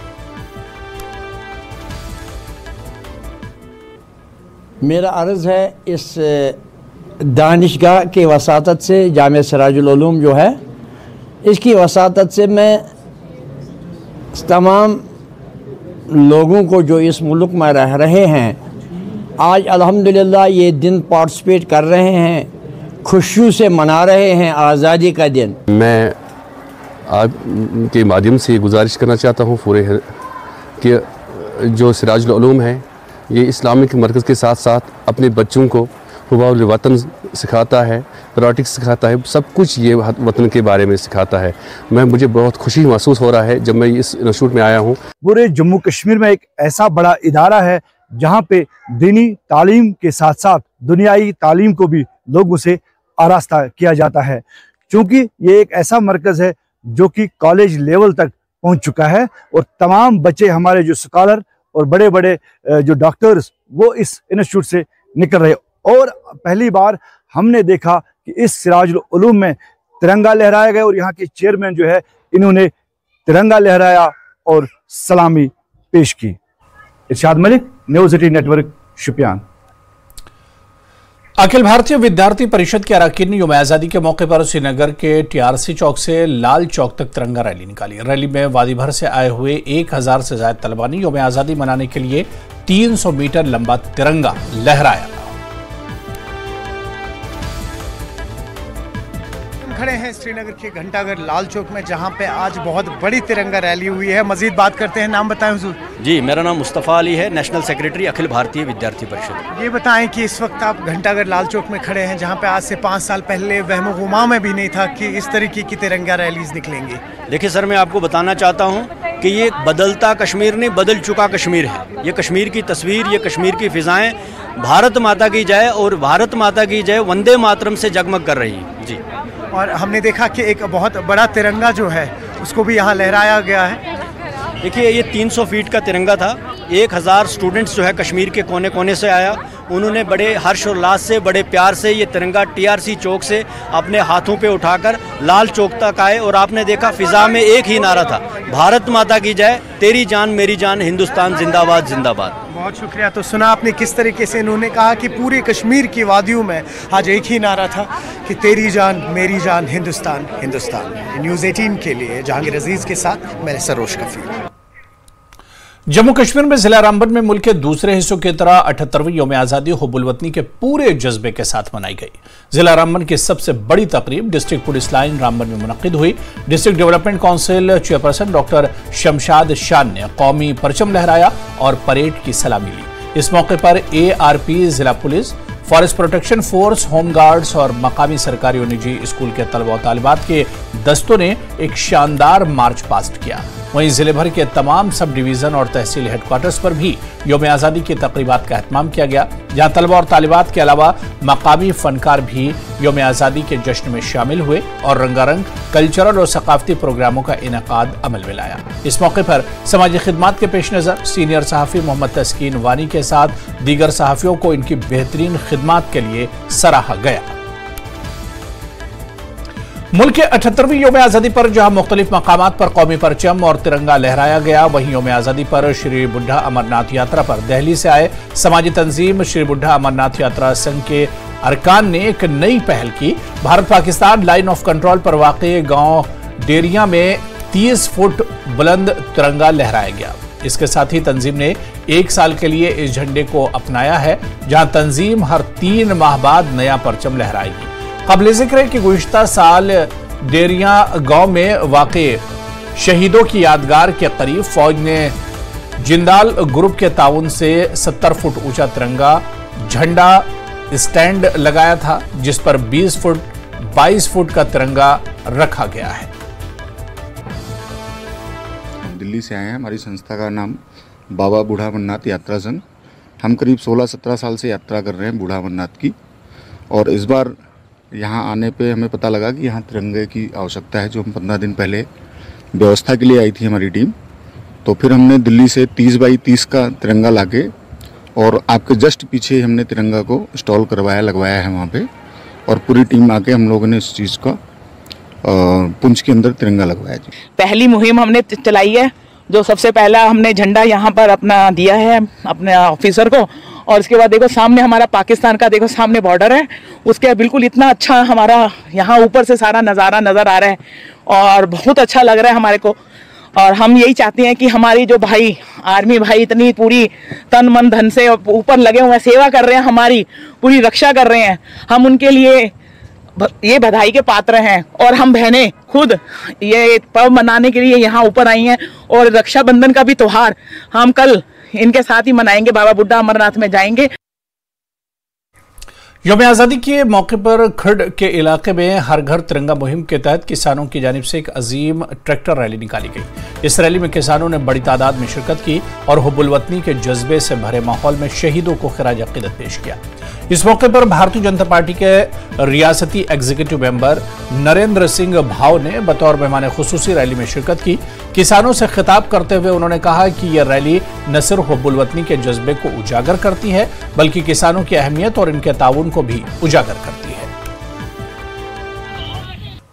मेरा अर्ज़ है इस दानिशगाह के वसातत से, जामिया सिराजुल उलूम जो है, इसकी वसातत से मैं तमाम लोगों को जो इस मुल्क में रह रहे हैं, आज अल्हम्दुलिल्लाह ये दिन पार्टिसिपेट कर रहे हैं, खुशियों से मना रहे हैं आज़ादी का दिन। मैं आपके माध्यम से गुजारिश करना चाहता हूँ पूरे कि जो सिराजुल उलूम है ये इस्लामिक मरकज़ के साथ साथ अपने बच्चों को हुब्बुल वतन सिखाता है, पॉलिटिक्स सिखाता है, सब कुछ ये वतन के बारे में सिखाता है। मुझे बहुत खुशी महसूस हो रहा है जब मैं इस इंस्टीट्यूट में आया हूँ। पूरे जम्मू कश्मीर में एक ऐसा बड़ा इदारा है जहाँ पे दीनी तालीम के साथ साथ दुनियाई तालीम को भी लोगों से आरास्ता किया जाता है, क्योंकि ये एक ऐसा मरकज़ है जो कि कॉलेज लेवल तक पहुँच चुका है और तमाम बच्चे हमारे जो स्कॉलर और बड़े बड़े जो डॉक्टर्स वो इस इंस्टीट्यूट से निकल रहे। और पहली बार हमने देखा कि इस सिराजुल उलूम में तिरंगा लहराया गया और यहाँ के चेयरमैन जो है इन्होंने तिरंगा लहराया और सलामी पेश की। Irshad Malik, news 18 network, Shopian. अखिल भारतीय विद्यार्थी परिषद के अरकान ने यौम आज़ादी के मौके पर श्रीनगर के टीआरसी चौक से लाल चौक तक तिरंगा रैली निकाली। रैली में वादी भर से आए हुए 1000 से ज्यादा तलबा ने यौम आज़ादी मनाने के लिए 300 मीटर लंबा तिरंगा लहराया। खड़े हैं श्रीनगर के घंटाघर लाल चौक में, जहां पे आज बहुत बड़ी तिरंगा रैली हुई है। मजीद बात करते हैं। नाम बताएं हुजूर। जी, मेरा नाम मुस्तफ़ा अली है, नेशनल सेक्रेटरी अखिल भारतीय विद्यार्थी परिषद। ये बताएं कि इस वक्त आप घंटाघर लाल चौक में खड़े हैं, जहां पे आज से 5 साल पहले वहमो गुमा में भी नहीं था कि इस तरीके की तिरंगा रैलीज निकलेंगी। देखिए सर, मैं आपको बताना चाहता हूँ कि ये बदलता कश्मीर नहीं, बदल चुका कश्मीर है। ये कश्मीर की तस्वीर, ये कश्मीर की फिजाएं भारत माता की जय और भारत माता की जय वंदे मातरम से जगमग कर रही हैं। जी, और हमने देखा कि एक बहुत बड़ा तिरंगा जो है उसको भी यहाँ लहराया गया है। देखिए, ये 300 फीट का तिरंगा था। 1000 स्टूडेंट्स जो है कश्मीर के कोने कोने से आया, उन्होंने बड़े हर्षोल्लास से, बड़े प्यार से ये तिरंगा टीआरसी चौक से अपने हाथों पे उठाकर लाल चौक तक आए और आपने देखा फिजा में एक ही नारा था, भारत माता की जय, तेरी जान मेरी जान, हिंदुस्तान जिंदाबाद जिंदाबाद। बहुत शुक्रिया। तो सुना आपने किस तरीके से इन्होंने कहा कि पूरे कश्मीर की वादियों में आज एक ही नारा था कि तेरी जान मेरी जान, हिंदुस्तान हिंदुस्तान। न्यूज़ 18 के लिए जहांगीर अजीज के साथ मैं सरोज कफील। जम्मू कश्मीर में जिला रामबन में मुल्क के दूसरे हिस्सों की तरह 78वीं यौम आज़ादी हुब्बुल वतनी के पूरे जज्बे के साथ मनाई गई। जिला रामबन की सबसे बड़ी तकरीब डिस्ट्रिक्ट पुलिस लाइन रामबन में मुनक्किद हुई। District development council chairperson doctor Shamshad Shan ने कौमी परचम लहराया और परेड की सलामी ली। इस मौके पर ARP, जिला पुलिस, forest protection force, home guards और मकामी सरकारी और निजी स्कूल के तलबा और तालिबात के दस्तों ने एक शानदार मार्च पास्ट किया। वहीं जिले भर के तमाम सब डिवीजन और तहसील हेडक्वार्टर्स पर भी यौम आज़ादी की तकरीबात का एहतमाम किया गया, जहां तलबा और तालिबात के अलावा मकामी फनकार भी यौम आज़ादी के जश्न में शामिल हुए और रंगारंग कल्चरल और सकाफती प्रोग्रामों का इनेकाद अमल में लाया। इस मौके पर समाजी खिदमात के पेश नज़र सीनियर सहाफ़ी मोहम्मद तस्कीन वानी के साथ दीगर सहाफ़ियों को इनकी बेहतरीन खिदमात के लिए सराहा गया। मुल्क के 78वीं यौम आज़ादी पर जहां मुख्तलिफ मकामात पर कौमी परचम और तिरंगा लहराया गया, वहीं यौम आज़ादी पर श्री बुढ़ा अमरनाथ यात्रा पर दिल्ली से आए समाजी तंजीम श्री बुढ़ा अमरनाथ यात्रा संघ के अरकान ने एक नई पहल की। Bharat Pakistan line of control पर वाक़े गांव डेरिया में 30 फुट बुलंद तिरंगा लहराया गया। इसके साथ ही तंजीम ने 1 साल के लिए इस झंडे को अपनाया है, जहां तंजीम हर 3 माह बाद नया परचम लहराएगी। काबिल जिक्र है कि गुज़िश्ता साल डेरिया गांव में वाक़े शहीदों की यादगार के करीब फौज ने जिंदाल ग्रुप के ताउन से 70 फुट ऊंचा तिरंगा झंडा स्टैंड लगाया था, जिस पर 22 फुट का तिरंगा रखा गया है। दिल्ली से आए हैं। हमारी संस्था का नाम बाबा बूढ़ा अमरनाथ यात्रा संघ। हम करीब 16-17 साल से यात्रा कर रहे हैं बूढ़ा अमरनाथ की, और इस बार यहाँ आने पे हमें पता लगा कि यहाँ तिरंगे की आवश्यकता है, जो हम 15 दिन पहले व्यवस्था के लिए आई थी हमारी टीम। तो फिर हमने दिल्ली से 30 बाई 30 का तिरंगा लाके और आपके जस्ट पीछे हमने तिरंगा को इंस्टॉल करवाया, लगवाया है वहाँ पे, और पूरी टीम आके हम लोगों ने इस चीज़ का पुंछ के अंदर तिरंगा लगवाया जी। पहली मुहिम हमने चलाई है, जो सबसे पहला हमने झंडा यहाँ पर अपना दिया है अपने ऑफिसर को, और इसके बाद देखो सामने हमारा पाकिस्तान का देखो सामने बॉर्डर है, उसके बिल्कुल इतना अच्छा हमारा यहाँ ऊपर से सारा नज़ारा नज़र आ रहा है और बहुत अच्छा लग रहा है हमारे को। और हम यही चाहते हैं कि हमारी जो भाई आर्मी भाई इतनी पूरी तन मन धन से ऊपर लगे हुए हैं, सेवा कर रहे हैं, हमारी पूरी रक्षा कर रहे हैं, हम उनके लिए ये बधाई के पात्र हैं। और हम बहनें खुद ये पर्व मनाने के लिए यहाँ ऊपर आई हैं, और रक्षाबंधन का भी त्योहार हम कल इनके साथ ही मनाएंगे, बाबा बुड्ढा अमरनाथ में जाएंगे। यौम आज़ादी के मौके पर खड़ के इलाके में हर घर तिरंगा मुहिम के तहत किसानों की जानिब से एक अजीम ट्रैक्टर रैली निकाली गई। इस रैली में किसानों ने बड़ी तादाद में शिरकत की और हुब्बुल वतनी के जज्बे से भरे माहौल में शहीदों को खिराज अक़ीदत पेश किया। इस मौके पर भारतीय जनता पार्टी के रियासती एग्जीक्यूटिव मेंबर नरेंद्र सिंह भाव ने बतौर मेहमान खुसूसी रैली में शिरकत की। किसानों से खिताब करते हुए उन्होंने कहा कि यह रैली न सिर्फ हुब्बुल वतनी के जज्बे को उजागर करती है, बल्कि किसानों की अहमियत और इनके ताउन को भी उजागर करती है।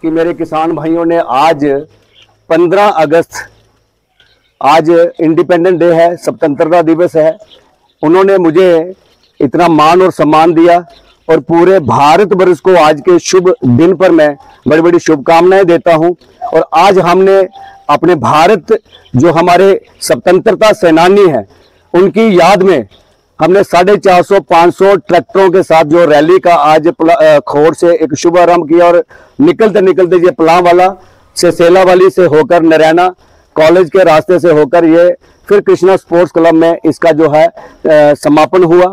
कि मेरे किसान भाइयों ने आज 15 अगस्त आज इंडिपेंडेंस डे है, स्वतंत्रता दिवस है, उन्होंने मुझे इतना मान और सम्मान दिया और पूरे भारत वर्ष को आज के शुभ दिन पर मैं बड़ी बड़ी शुभकामनाएं देता हूं। और आज हमने अपने भारत जो हमारे स्वतंत्रता सेनानी हैं उनकी याद में हमने 450-500 ट्रैक्टरों के साथ जो रैली का आज खोड़ से एक शुभारंभ किया और निकलते निकलते ये पलांवाला से सेलावाली से होकर नरैना कॉलेज के रास्ते से होकर ये फिर कृष्णा स्पोर्ट्स क्लब में इसका जो है समापन हुआ।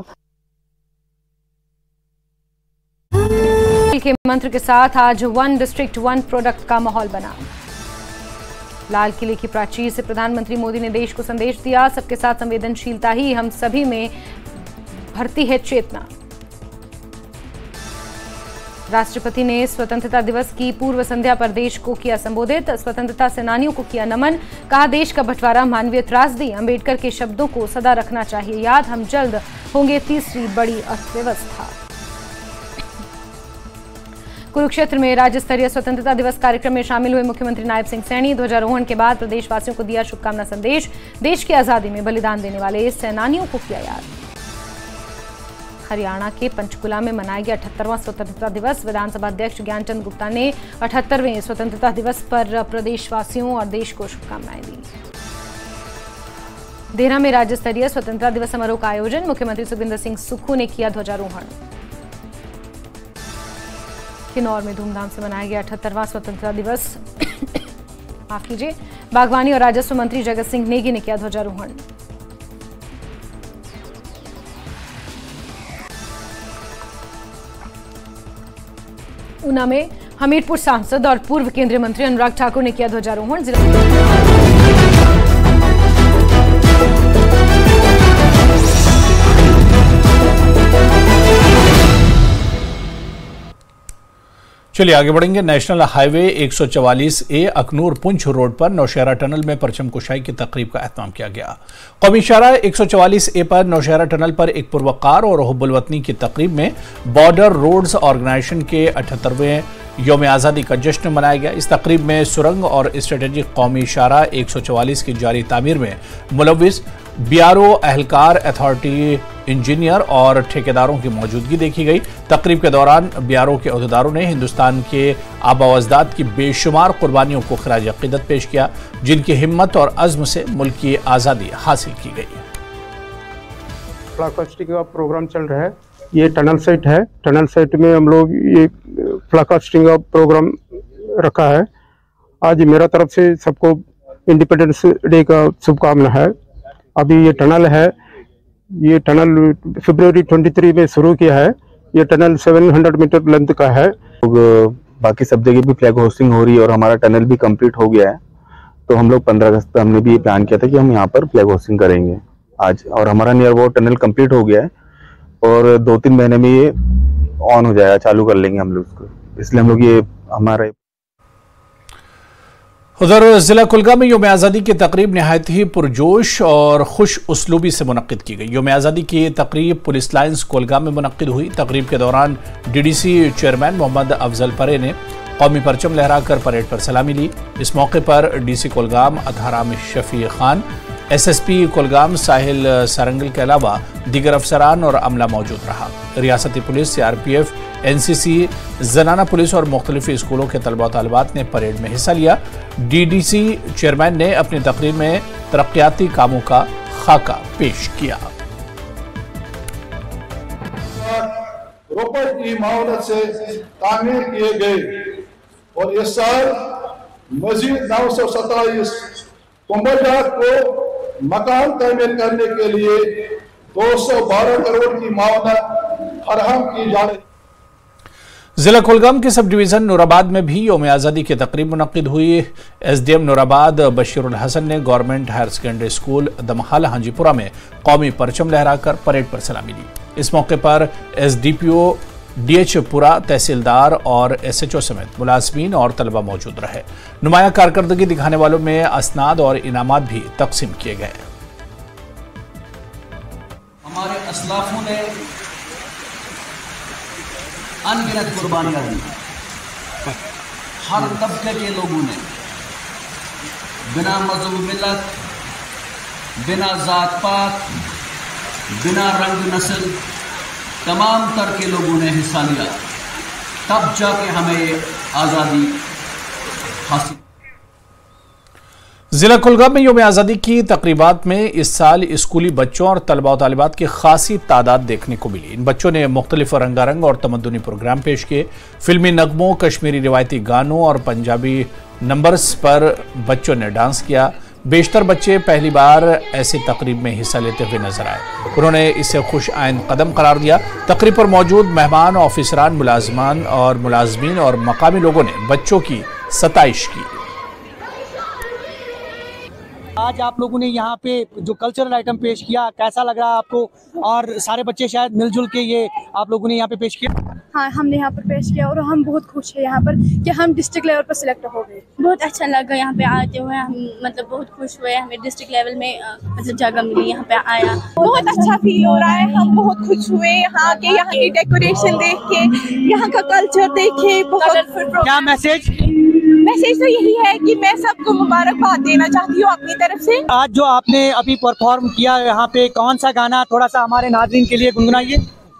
के मंत्र के साथ आज 1 डिस्ट्रिक्ट 1 प्रोडक्ट का माहौल बना। लाल किले की प्राचीर से प्रधानमंत्री मोदी ने देश को संदेश दिया, सबके साथ संवेदनशीलता ही हम सभी में भरती है चेतना। राष्ट्रपति ने स्वतंत्रता दिवस की पूर्व संध्या पर देश को किया संबोधित, स्वतंत्रता सेनानियों को किया नमन, कहा देश का बंटवारा मानवीय त्रासदी, अंबेडकर के शब्दों को सदा रखना चाहिए याद, हम जल्द होंगे तीसरी बड़ी अर्थव्यवस्था। कुरुक्षेत्र में राज्य स्तरीय स्वतंत्रता दिवस कार्यक्रम में शामिल हुए मुख्यमंत्री नायब सिंह सैनी ध्वजारोहण के बाद प्रदेशवासियों को दिया शुभकामना संदेश, देश की आजादी में बलिदान देने वाले सेनानियों को किया याद। हरियाणा के पंचकुला में मनाया गया 78वां स्वतंत्रता दिवस, विधानसभा अध्यक्ष ज्ञानचंद गुप्ता ने 78वें स्वतंत्रता दिवस पर प्रदेशवासियों और देश को शुभकामनाएं दी। देहरा में राज्य स्तरीय स्वतंत्रता दिवस समारोह का आयोजन, मुख्यमंत्री सुखविंदर सिंह सुक्खू ने किया ध्वजारोहण। किन्नौर में धूमधाम से मनाया गया 78वां स्वतंत्रता दिवस माफ कीजिए, बागवानी और राजस्व मंत्री जगत सिंह नेगी ने किया ध्वजारोहण। ऊना में हमीरपुर सांसद और पूर्व केंद्रीय मंत्री अनुराग ठाकुर ने किया ध्वजारोहण। चलिए आगे बढ़ेंगे। National highway 144A Akhnoor Poonch road पर नौशहरा टनल में परचम कुशाई की तकरीब का एहतमाम किया गया। कौमी शाहरा 144A पर नौशहरा टनल पर एक पुरवकार और हुब्बुल वतनी की तकरीब में बॉर्डर रोड्स ऑर्गेनाइजेशन के 78वें यौम आज़ादी का जश्न मनाया गया। इस तकरीब में सुरंग और स्ट्रेटेजिक कौमी शाहरा 144 की जारी तामीर में मुलव्विस बीआरओ, अहलकार, अथॉरिटी, इंजीनियर और ठेकेदारों की मौजूदगी देखी गई। तकरीब के दौरान बीआरओ के अहदेदारों ने हिंदुस्तान के आबा व अजदाद की बेशुमार कुर्बानियों को खराज अकीदत पेश किया, जिनकी हिम्मत और अज़्म से मुल्क की आज़ादी हासिल की गई। फ्लैग होस्टिंग का प्रोग्राम चल रहा है, ये टनल साइट है। टनल साइट में हम लोग ये फ्लैग होस्टिंग का प्रोग्राम रखा है। आज मेरा तरफ से सबको इंडिपेंडेंस डे का शुभकामना है। अभी ये टनल है, ये टनल फरवरी 23 में शुरू किया है। ये टनल 700 मीटर लेंथ का है। बाकी सब जगह भी फ्लैग होस्टिंग हो रही है और हमारा टनल भी कंप्लीट हो गया है, तो हम लोग 15 अगस्त हमने भी ये प्लान किया था कि हम यहाँ पर फ्लैग होस्टिंग करेंगे आज, और हमारा नियर अबाउट टनल कंप्लीट हो गया है और 2-3 महीने में ये ऑन हो जाएगा, चालू कर लेंगे हम लोग उसको, इसलिए हम लोग ये हमारा। उधर जिला कुलगाम में यौम आज़ादी की तकरीब नहायत ही पुरजोश और खुश उसलूबी से मुनक्किद की गई। यौम आज़ादी की तकरीब पुलिस लाइन्स कुलगाम में मुनक्किद हुई। तकरीब के दौरान डीडीसी चेयरमैन मोहम्मद अफजल परे ने कौमी परचम लहराकर परेड पर सलामी ली। इस मौके पर डीसी कुलगाम अतहराम शफी खान, एसएसपी कुलगाम साहिल सरंगल के अलावा दीगर अफसरान और अमला मौजूद रहा। रियासती पुलिस, सीआरपीएफ, एनसीसी, जनाना पुलिस और मुख्तलिफ स्कूलों के तलबा तालिबात ने परेड में हिस्सा लिया। डीडीसी चेयरमैन ने अपनी तकरीर में तरक्याती कामों का खाका पेश किया। रुपए की मावनत से तामीर किए गए और इस साल मजीद 927 कुंभलघाट को मकान तामीर करने के लिए 212 करोड़ की मावनत फराहम की जा रही। जिला कुलगाम के सब डिवीजन नूराबाद में भी यौम आज़ादी की तकरीब मुनक्किद हुई। एसडीएम नूराबाद बशीरुल हसन ने government higher secondary school Damhal Hanjipora में कौमी परचम लहराकर परेड पर सलामी ली। इस मौके पर एसडीपीओ, डीएच पुरा, तहसीलदार और एसएचओ समेत मुलाजमीन और तलबा मौजूद रहे। नुमाया कारकर्दगी दिखाने वालों में असनाद और इनामात भी तकसीम किए गए। हमारे असलाफों ने अनगिनत कुर्बानियां दी, हर तबके के लोगों ने बिना मजहब मिलत, बिना जात पात, बिना रंग नस्ल, तमाम तर के लोगों ने हिस्सा लिया, तब जाके हमें आज़ादी हासिल। जिला कुलगाम में यौम आज़ादी की तकरीबात में इस साल स्कूली बच्चों और तलबा और तालिबात की खासी तादाद देखने को मिली। इन बच्चों ने मुख्तलिफ रंगारंग और तमद्दुनी प्रोग्राम पेश किए। फिल्मी नगमों, कश्मीरी रिवायती गानों और पंजाबी नंबर्स पर बच्चों ने डांस किया। बेशतर बच्चे पहली बार ऐसी तकरीब में हिस्सा लेते हुए नजर आए। उन्होंने इसे खुश आइंद कदम करार दिया। तकरीब पर मौजूद मेहमान, ऑफिसरान, मुलाजमीन और मकामी लोगों ने बच्चों की सताइश की। आज आप लोगों ने यहाँ पे जो कल्चरल आइटम पेश किया, कैसा लग रहा है आपको? और सारे बच्चे शायद मिलजुल के ये आप लोगों ने यहाँ पे पेश किया? हाँ, हमने यहाँ पर पेश किया और हम बहुत खुश हैं यहाँ पर कि हम डिस्ट्रिक्ट लेवल पर सिलेक्ट हो गए। बहुत अच्छा लगा यहाँ पे आते हुए, हम मतलब बहुत खुश हुए। हमें डिस्ट्रिक्ट लेवल में मतलब जगह मिली, यहाँ पे आया, बहुत अच्छा फील हो रहा है। हम बहुत खुश हुए यहाँ की डेकोरेशन देख के, यहाँ का कल्चर देख के। बहुत क्या मैसेज तो यही है कि मैं सबको मुबारकबाद देना चाहती हूँ अपनी तरफ से। आज जो आपने अभी परफॉर्म किया यहाँ पे, कौन सा गाना थोड़ा सा हमारे नाज़रीन के लिए गुनगुनाइए।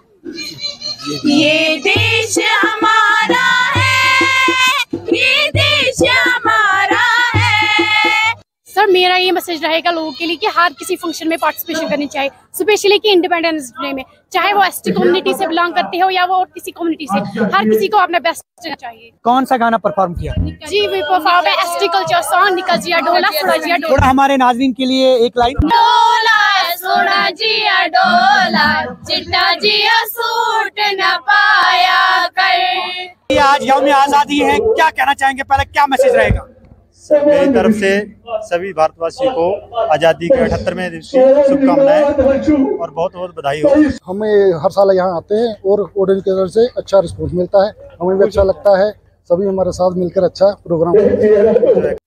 ये देश हमारा है, ये देश हमारा है। सर, मेरा ये मैसेज रहेगा लोगों के लिए कि हर किसी फंक्शन में पार्टिसिपेशन करनी चाहिए, स्पेशली कि इंडिपेंडेंस डे में, चाहे वो एसटी कम्युनिटी से बिलोंग करते हो या वो और किसी कम्युनिटी से, हर किसी को अपना बेस्ट देना चाहिए। कौन सा गाना परफॉर्म किया? जी, we perform ST culture song निकल जिया डोला सोना जिया डोला। थोड़ा हमारे नाज़रीन के लिए एक लाइन। डोला सोना जिया डोला, चिट्टा जिया सूट न पाया कर। आज यौम आज़ादी है, क्या कहना चाहेंगे? पहले क्या मैसेज रहेगा? मेरी तरफ से सभी भारतवासियों को आज़ादी के 78वें दिवस की शुभकामनाएं और बहुत बहुत बधाई हो। हमें हर साल यहाँ आते हैं और ऑडियंस की तरफ से अच्छा रिस्पॉन्स मिलता है, हमें भी अच्छा लगता है। सभी हमारे साथ मिलकर अच्छा प्रोग्राम करते हैं।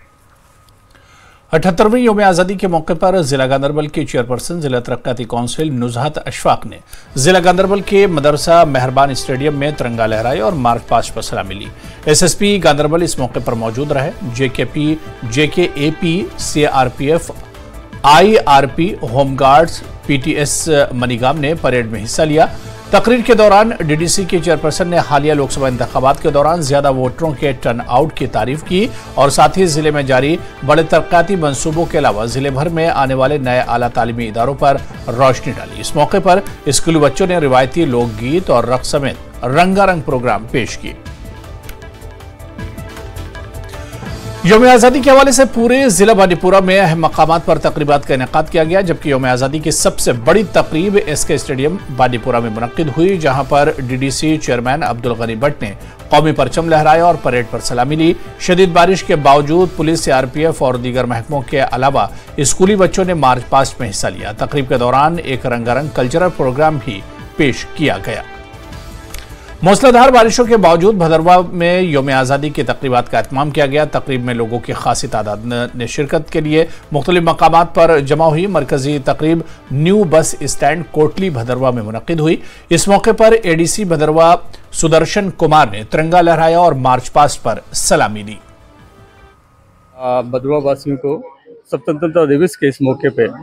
78वीं यौम आज़ादी के मौके पर जिला गांधरबल की चेयरपर्सन जिला तरक्काती काउंसिल नुज़हात अशफाक ने जिला गांधरबल के मदरसा मेहरबान स्टेडियम में तिरंगा लहराया और मार्च पास्ट पर सलामी ली। एसएसपी गांधरबल इस मौके पर मौजूद रहे। JKAP, CRPF, IRP, home guards, PTS Manigam ने परेड में हिस्सा लिया। तकरीर के दौरान डीडीसी के चेयरपर्सन ने हालिया लोकसभा इंतखाबात के दौरान ज्यादा वोटरों के टर्न आउट की तारीफ की और साथ ही जिले में जारी बड़े तरक्काती मंसूबों के अलावा जिले भर में आने वाले नए आला तालीमी इदारों पर रोशनी डाली। इस मौके पर स्कूली बच्चों ने रिवायती लोकगीत और रक़्स समेत रंगारंग प्रोग्राम पेश किए। यौम आज़ादी के हवाले से पूरे जिला बांडीपुरा में अहम मकामात पर तकरीबात का इनेकाद किया गया, जबकि यौम आज़ादी की सबसे बड़ी तकरीब एसके स्टेडियम बांडीपुरा में मुनक्किद हुई, जहां पर डीडीसी चेयरमैन अब्दुल गनी भट्ट ने कौमी परचम लहराया और परेड पर सलामी ली। शदीद बारिश के बावजूद पुलिस, सीआरपीएफ और दीगर महकमों के अलावा स्कूली बच्चों ने मार्च पास्ट में हिस्सा लिया। तकरीब के दौरान एक रंगारंग कल्चरल प्रोग्राम भी पेश किया गया। मूसलाधार बारिशों के बावजूद भदरवा में यौम आज़ादी की तकरीबात का एहतमाम किया गया। तकरीब में लोगों की खासी तादाद ने शिरकत के लिए मुख्तलिफ मकामात पर जमा हुई। मरकजी तकरीब new bus stand Kotli Bhaderwah में मुनक्किद हुई। इस मौके पर एडीसी भदरवा सुदर्शन कुमार ने तिरंगा लहराया और मार्च पास्ट पर सलामी दी। भदरवा वासियों को स्वतंत्रता दिवस के इस मौके पर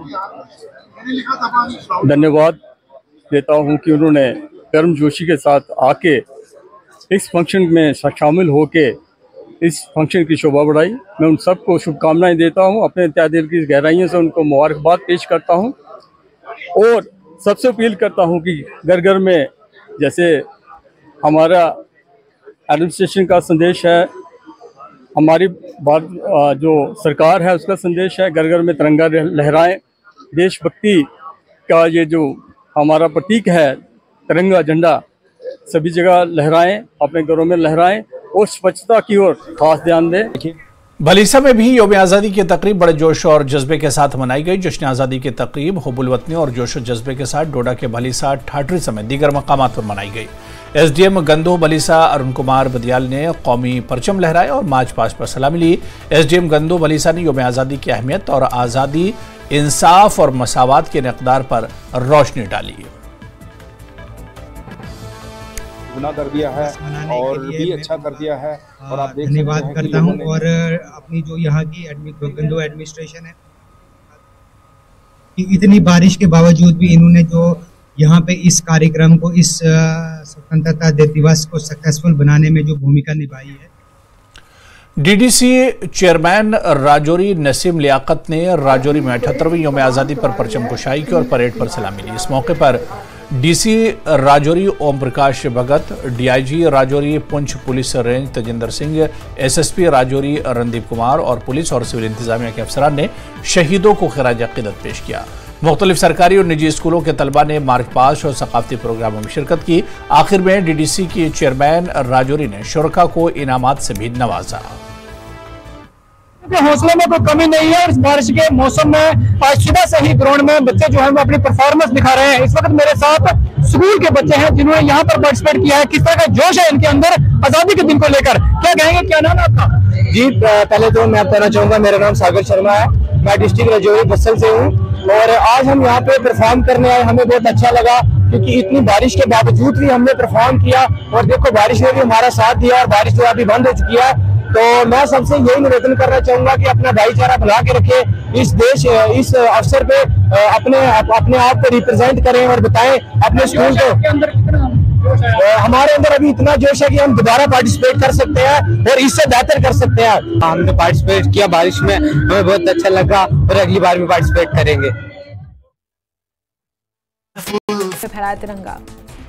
धन्यवाद देता हूँ कि उन्होंने गर्मजोशी के साथ आके इस फंक्शन में शामिल होके इस फंक्शन की शोभा बढ़ाई। मैं उन सबको शुभकामनाएं देता हूं, अपने तहे दिल की गहराइयों से उनको मुबारकबाद पेश करता हूं और सबसे अपील करता हूं कि घर घर में, जैसे हमारा एडमिनिस्ट्रेशन का संदेश है, हमारी जो सरकार है उसका संदेश है, घर घर में तिरंगा लहराएं। देशभक्ति का ये जो हमारा प्रतीक है तिरंगा झंडा सभी जगह लहराएं, अपने घरों में लहराएं और स्वच्छता की ओर खास ध्यान दें। भलीसा में भी यौम आज़ादी की तकरीब बड़े जोश और जज्बे के साथ मनाई गई। जश्न आज़ादी की तकरीब हुब्बुल वतनी और जोश और जज्बे के साथ डोडा के भलीसा, ठाठरी समेत दीगर मकामात पर मनाई गई। एसडीएम गंदो भलीसा अरुण कुमार बदियाल ने कौमी परचम लहराया और मार्च पास्ट पर सलामी ली। एसडीएम गंदो भलीसा ने यौम आज़ादी की अहमियत और आज़ादी, इंसाफ और मसावात के मकदार पर रोशनी डाली। गुना कर दिया है और भी अच्छा कर दिया है। और आप देख धन्यवाद करता हूँ। और अपनी जो यहाँ की गंदो एडमिनिस्ट्रेशन है कि इतनी बारिश के बावजूद भी इन्होंने जो यहाँ पे इस कार्यक्रम को, इस स्वतंत्रता दिवस को सक्सेसफुल बनाने में जो भूमिका निभाई है। डीडीसी चेयरमैन राजौरी नसीम लियाकत ने राजौरी में 78वीं यौम आज़ादी पर परचम कुशाई की और परेड पर सलामी ली। इस मौके पर DC Rajouri Om Prakash Bhagat, DIG Rajouri Poonch police range Tajinder Singh, SSP Rajouri Randeep Kumar और पुलिस और सिविल इंतजामिया के अफसरान ने शहीदों को खिराज अकीदत पेश किया। मुख्तलिफ सरकारी और निजी स्कूलों के तलबा ने मार्च पास्ट और सकाफती प्रोग्रामों में शिरकत की। आखिर में डीडीसी की चेयरमैन राजौरी ने शुरका को इनामात से भी नवाजा। हौसले में कोई कमी नहीं है। इस बारिश के मौसम में आज सुबह से ही ग्राउंड में बच्चे जो है वो अपनी परफॉर्मेंस दिखा रहे हैं। इस वक्त मेरे साथ स्कूल के बच्चे हैं जिन्होंने यहाँ पर पार्टिसिपेट किया है। किस तरह का जोश है इनके अंदर आजादी के दिन को लेकर, क्या कहेंगे? क्या नाम है आपका? जी, पहले तो मैं बताना चाहूंगा, मेरा नाम सागर शर्मा है, मैं डिस्ट्रिक्ट राजौरी बस्सल से हूँ। और आज हम यहाँ पे परफॉर्म करने आए, हमें बहुत अच्छा लगा क्योंकि इतनी बारिश के बावजूद भी हमने परफॉर्म किया। और देखो बारिश ने भी हमारा साथ दिया और बारिश जो अभी बंद हो चुकी है। तो मैं सबसे यही निवेदन करना चाहूंगा कि अपना भाईचारा बना के रखे, इस देश इस अवसर पे अपने आप को रिप्रेजेंट करें और बताएं अपने स्कूल को। हमारे अंदर अभी इतना जोश है कि हम दोबारा पार्टिसिपेट कर सकते हैं और इससे बेहतर कर सकते हैं। हमने पार्टिसिपेट किया बारिश में, हमें बहुत अच्छा लगा और अगली बार भी पार्टिसिपेट करेंगे। फहराया तिरंगा।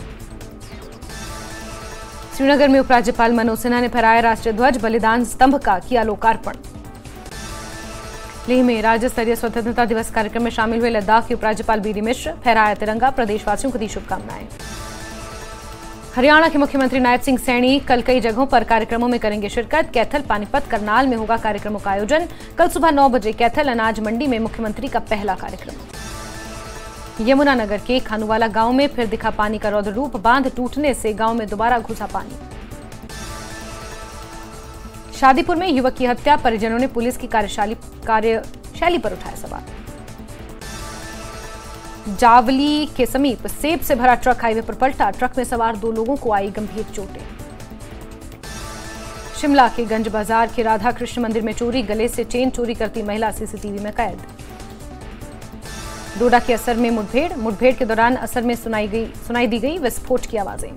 श्रीनगर में उपराज्यपाल मनोज सिन्हा ने फहराया राष्ट्रीय ध्वज, बलिदान स्तंभ का किया लोकार्पण। लेह में राज्य स्तरीय स्वतंत्रता दिवस कार्यक्रम में शामिल हुए लद्दाख के उपराज्यपाल बीडी मिश्र, फहराया तिरंगा, प्रदेशवासियों को दी शुभकामनाएं। हरियाणा के मुख्यमंत्री नायब सिंह सैनी कल कई जगहों पर कार्यक्रमों में करेंगे शिरकत। कैथल, पानीपत, करनाल में होगा कार्यक्रमों का आयोजन। कल सुबह 9 बजे कैथल अनाज मंडी में मुख्यमंत्री का पहला कार्यक्रम। यमुनानगर के खानूवाला गांव में फिर दिखा पानी का रौद्र रूप, बांध टूटने से गांव में दोबारा घुसा पानी। शादीपुर में युवक की हत्या, परिजनों ने पुलिस की कार्यशैली पर उठाया सवाल। जावली के समीप सेब से भरा ट्रक हाईवे पर पलटा, ट्रक में सवार 2 लोगों को आई गंभीर चोटें। शिमला के गंज बाजार के राधा कृष्ण मंदिर में चोरी, गले से चेन चोरी करती महिला सीसीटीवी में कैद। डोडा के असर में मुठभेड़ के दौरान असर में सुनाई दी गई विस्फोट की आवाजें।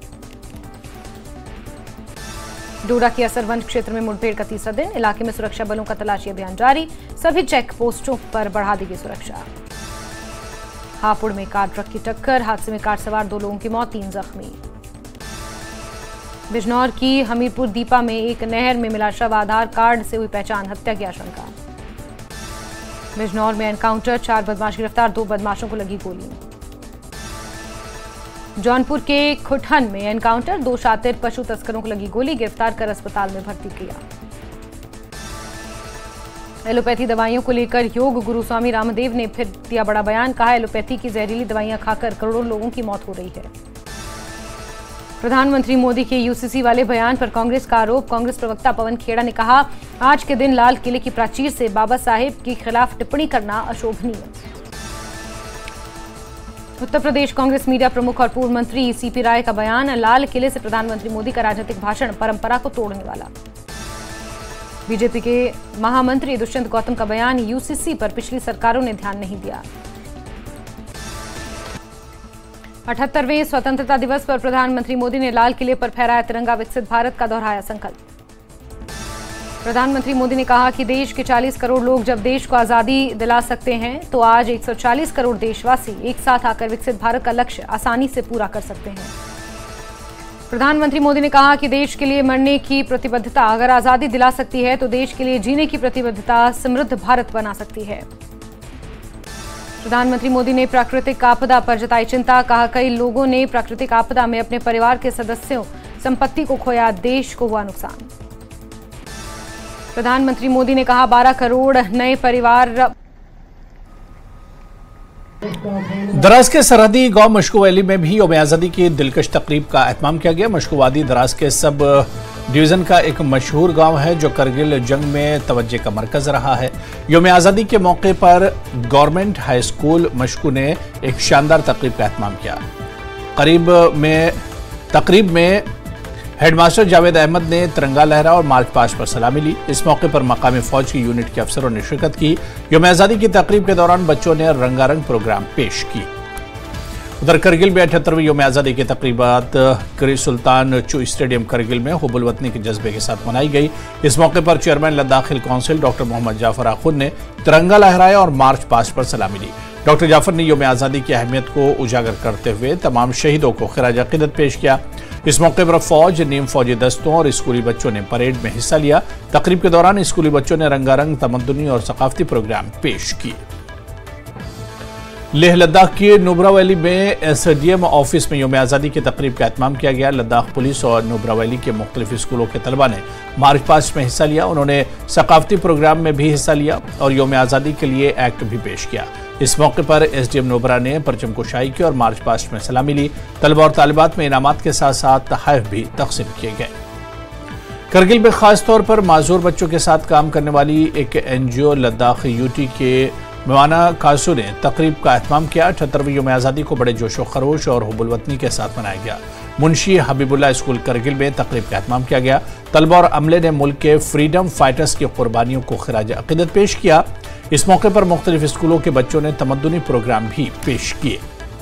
डोडा के असर वन क्षेत्र में मुठभेड़ का तीसरा दिन, इलाके में सुरक्षा बलों का तलाशी अभियान जारी, सभी चेक पोस्टों पर बढ़ा दी गई सुरक्षा। हापुड़ में कार ट्रक की टक्कर, हादसे में कार सवार 2 लोगों की मौत, 3 जख्मी। बिजनौर की हमीरपुर दीपा में एक नहर में मिला शव, आधार कार्ड से हुई पहचान, हत्या की आशंका। बिजनौर में एनकाउंटर, 4 बदमाश गिरफ्तार, 2 बदमाशों को लगी गोली। जौनपुर के खुटहन में एनकाउंटर, 2 शातिर पशु तस्करों को लगी गोली, गिरफ्तार कर अस्पताल में भर्ती किया। एलोपैथी दवाइयों को लेकर योग गुरु स्वामी रामदेव ने फिर दिया बड़ा बयान, कहा एलोपैथी की जहरीली दवाइयां खाकर करोड़ों लोगों की मौत हो रही है। प्रधानमंत्री मोदी के यूसीसी वाले बयान पर कांग्रेस का आरोप, कांग्रेस प्रवक्ता पवन खेड़ा ने कहा आज के दिन लाल किले की प्राचीर से बाबा साहेब के खिलाफ टिप्पणी करना अशोभनीय। उत्तर प्रदेश कांग्रेस मीडिया प्रमुख और पूर्व मंत्री सीपी राय का बयान, लाल किले से प्रधानमंत्री मोदी का राजनीतिक भाषण परंपरा को तोड़ने वाला। बीजेपी के महामंत्री दुष्यंत गौतम का बयान, यूसीसी पर पिछली सरकारों ने ध्यान नहीं दिया। 78वें स्वतंत्रता दिवस पर प्रधानमंत्री मोदी ने लाल किले पर फहराया तिरंगा, विकसित भारत का दोहराया संकल्प। प्रधानमंत्री मोदी ने कहा कि देश के 40 करोड़ लोग जब देश को आजादी दिला सकते हैं तो आज 140 करोड़ देशवासी एक साथ आकर विकसित भारत का लक्ष्य आसानी से पूरा कर सकते हैं। प्रधानमंत्री मोदी ने कहा कि देश के लिए मरने की प्रतिबद्धता अगर आजादी दिला सकती है तो देश के लिए जीने की प्रतिबद्धता समृद्ध भारत बना सकती है। प्रधानमंत्री मोदी ने प्राकृतिक आपदा पर जताई चिंता, कहा कई लोगों ने प्राकृतिक आपदा में अपने परिवार के सदस्यों, संपत्ति को खोया, देश को हुआ नुकसान। प्रधानमंत्री मोदी ने कहा 12 करोड़ नए परिवार। द्रास के सरहदी गांव मशकू वैली में भी यौम आज़ादी की दिलकश तकरीब का एहतमाम किया गया। मशकू वादी द्रास के सब डिवीजन का एक मशहूर गांव है जो करगिल जंग में तवज्जो का मरकज रहा है। यौम आज़ादी के मौके पर गवर्नमेंट हाई स्कूल मशकू ने एक शानदार तकरीब का एहतमाम किया। करीब में तकरीब में हेडमास्टर जावेद अहमद ने तिरंगा लहरा और मार्च पास्ट पर सलामी ली। इस मौके पर मकामी फौज की यूनिट के अफसरों ने शिरकत की। यौम आज़ादी की तकरीब के दौरान बच्चों ने रंगारंग प्रोग्राम पेश किए। उधर करगिल में 78वीं यौम आज़ादी की तकरीबात सुल्तान चू स्टेडियम करगिल में हुब्बुल वतनी के जज्बे के साथ मनाई गई। इस मौके पर chairman Ladakh hill council doctor Mohammad Jafar Akhoon ने तिरंगा लहराया और मार्च पास्ट पर सलामी ली। डॉक्टर जाफर ने यौम आज़ादी की अहमियत को उजागर करते हुए तमाम शहीदों को खिराज अकीदत पेश किया। इस मौके पर फौज, नीम फौजी दस्तों और स्कूली बच्चों ने परेड में हिस्सा लिया। तकरीब के दौरान स्कूली बच्चों ने रंगारंग तमद्दुनी और सकाफती प्रोग्राम पेश किए। लेह लद्दाख के नुब्रा वैली में एसडीएम ऑफिस में यौम आज़ादी की तकरीब का एहतमाम किया गया। लद्दाख पुलिस और नुब्रा वैली के मुख्तलिफ स्कूलों के तलबा ने मार्च पास्ट में हिस्सा लिया। उन्होंने सकाफती प्रोग्राम में भी हिस्सा लिया और यौम आज़ादी के लिए एक्ट भी पेश किया। इस मौके पर एसडीएम नुब्रा ने परचम कुशाई की और मार्च पास्ट में सलामी ली। तलबा और तालिबात में इनामात के साथ साथ तोहफे भी तकसीम किए गए। करगिल में खास तौर पर माजूर बच्चों के साथ काम करने वाली एक एनजीओ लद्दाख यूटी के मवाना कासू ने तकरीब का एहतमाम किया। 78वीं यौम आज़ादी को बड़े जोशो खरोश और हुब्बुल वतनी के साथ मनाया गया। मुंशी हबीबुल्लाह स्कूल करगिल में तकरीब का एहतमाम किया गया। तलबा और अमले ने मुल्क के फ्रीडम फाइटर्स की कुर्बानियों को खिराज अकीदत पेश किया। इस मौके पर मुख्तलिफ स्कूलों के बच्चों ने तमद्दुनी प्रोग्राम भी पेश किए।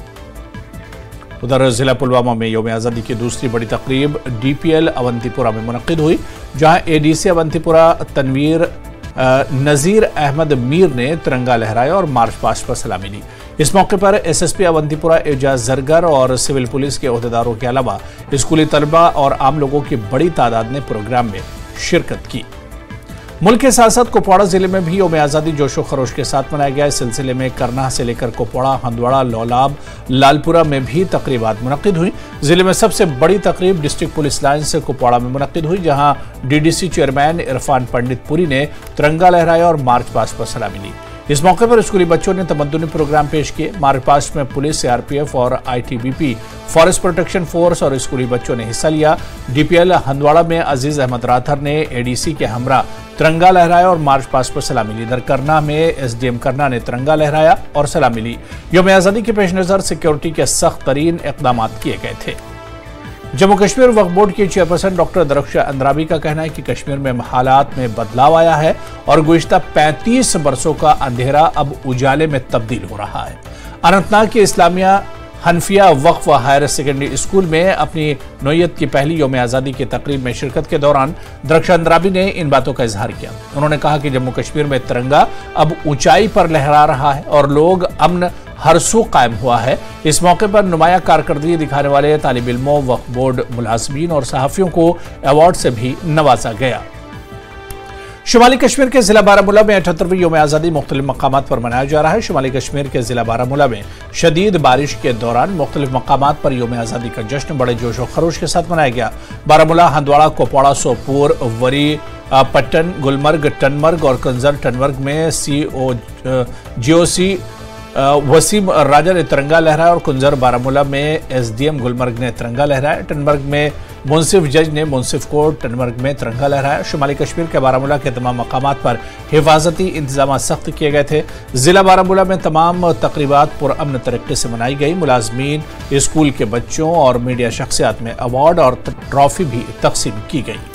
उधर जिला पुलवामा में यौम आज़ादी की दूसरी बड़ी तकरीब डीपीएल अवंतीपुरा में मुनक्किद हुई, जहां एडीसी अवंतीपुरा तनवीर नजीर अहमद मीर ने तिरंगा लहराया और मार्च पास्ट पर सलामी ली। इस मौके पर एसएसपी अवंतीपुरा एजाज जरगर और सिविल पुलिस के ओहदेदारों के अलावा स्कूली तलबा और आम लोगों की बड़ी तादाद ने प्रोग्राम में शिरकत की। मुल्क के साथ साथ कुपवाड़ा जिले में भी यौम आज़ादी जोशो खरोश के साथ मनाया गया। इस सिलसिले में करनाह से लेकर कुपवाड़ा, हंदवाड़ा, लौलाब, लालपुरा में भी तकरीबात मुनक्किद हुई। जिले में सबसे बड़ी तकरीब डिस्ट्रिक्ट पुलिस लाइन से कुपवाड़ा में मुनक्किद हुई, जहां डीडीसी चेयरमैन इरफान पंडित पुरी ने तिरंगा लहराया और मार्च पास्ट पर सलामी ली। इस मौके पर स्कूली बच्चों ने तमद्दुनी प्रोग्राम पेश किए। मार्च पास्ट में पुलिस, सीआरपीएफ और आईटीबीपी, फॉरेस्ट प्रोटेक्शन फोर्स और स्कूली बच्चों ने हिस्सा लिया। डीपीएल हंदवाड़ा में अजीज अहमद राथर ने एडीसी के हमरा तिरंगा लहराया और मार्च पास्ट पर सलामी ली। इधर करना में एसडीएम करना ने तिरंगा लहराया और सलामी ली। यौम आज़ादी के पेश नज़र सिक्योरिटी के सख्त तरीन इक़दाम किए गए थे। जम्मू कश्मीर वक्फ बोर्ड की चेयरपर्सन डॉक्टर दरख्शा अंद्राबी का कहना है कि कश्मीर में हालात में बदलाव आया है और गुज़िश्ता 35 बरसों का अंधेरा अब उजाले में तब्दील हो रहा है। अनंतनाग के Islamia Hanfia Waqf higher secondary school में अपनी नौयत की पहली यौम आज़ादी की तकरीब में शिरकत के दौरान दरख्शा अंद्राबी ने इन बातों का इजहार किया। उन्होंने कहा कि जम्मू कश्मीर में तिरंगा अब ऊंचाई पर लहरा रहा है और लोग अमन हर सू कायम हुआ है। इस मौके पर नुमाया कारकर्दगी दिखाने वाले तालिब इल्मों, वक्फ बोर्ड मुलाजमीन और सहाफ़ियों को अवार्ड से भी नवाजा गया। शुमाली कश्मीर के जिला बारामूला में 78वीं यौम आज़ादी मुख्तलिफ मकामात पर मनाया जा रहा है। शुमाली कश्मीर के जिला बारामूला में शदीद बारिश के दौरान मुख्तलिफ मकामात पर यौम आज़ादी का जश्न बड़े जोश और खरोश के साथ मनाया गया। बारामूला, हंदवाड़ा, कुपवाड़ा, सोपोर, वरी, पट्टन, गुलमर्ग, टनमर्ग और कंजर टनमर्ग में जीओसी वसीम राजा ने तिरंगा लहराया और कुंजर बारामूला में एसडीएम गुलमर्ग ने तिरंगा लहराया। टनमर्ग में मुंसिफ जज ने मुंसिफ कोर्ट टनमर्ग में तिरंगा लहराया। शुमाली कश्मीर के बारामूला के तमाम मकामात पर हिफाजती इंतजाम सख्त किए गए थे। जिला बारामूला में तमाम तकरीबात पुरअमन तरीके से मनाई गई। मुलाजमीन, स्कूल के बच्चों और मीडिया शख्सियात में अवार्ड और ट्रॉफी भी तकसीम की गई।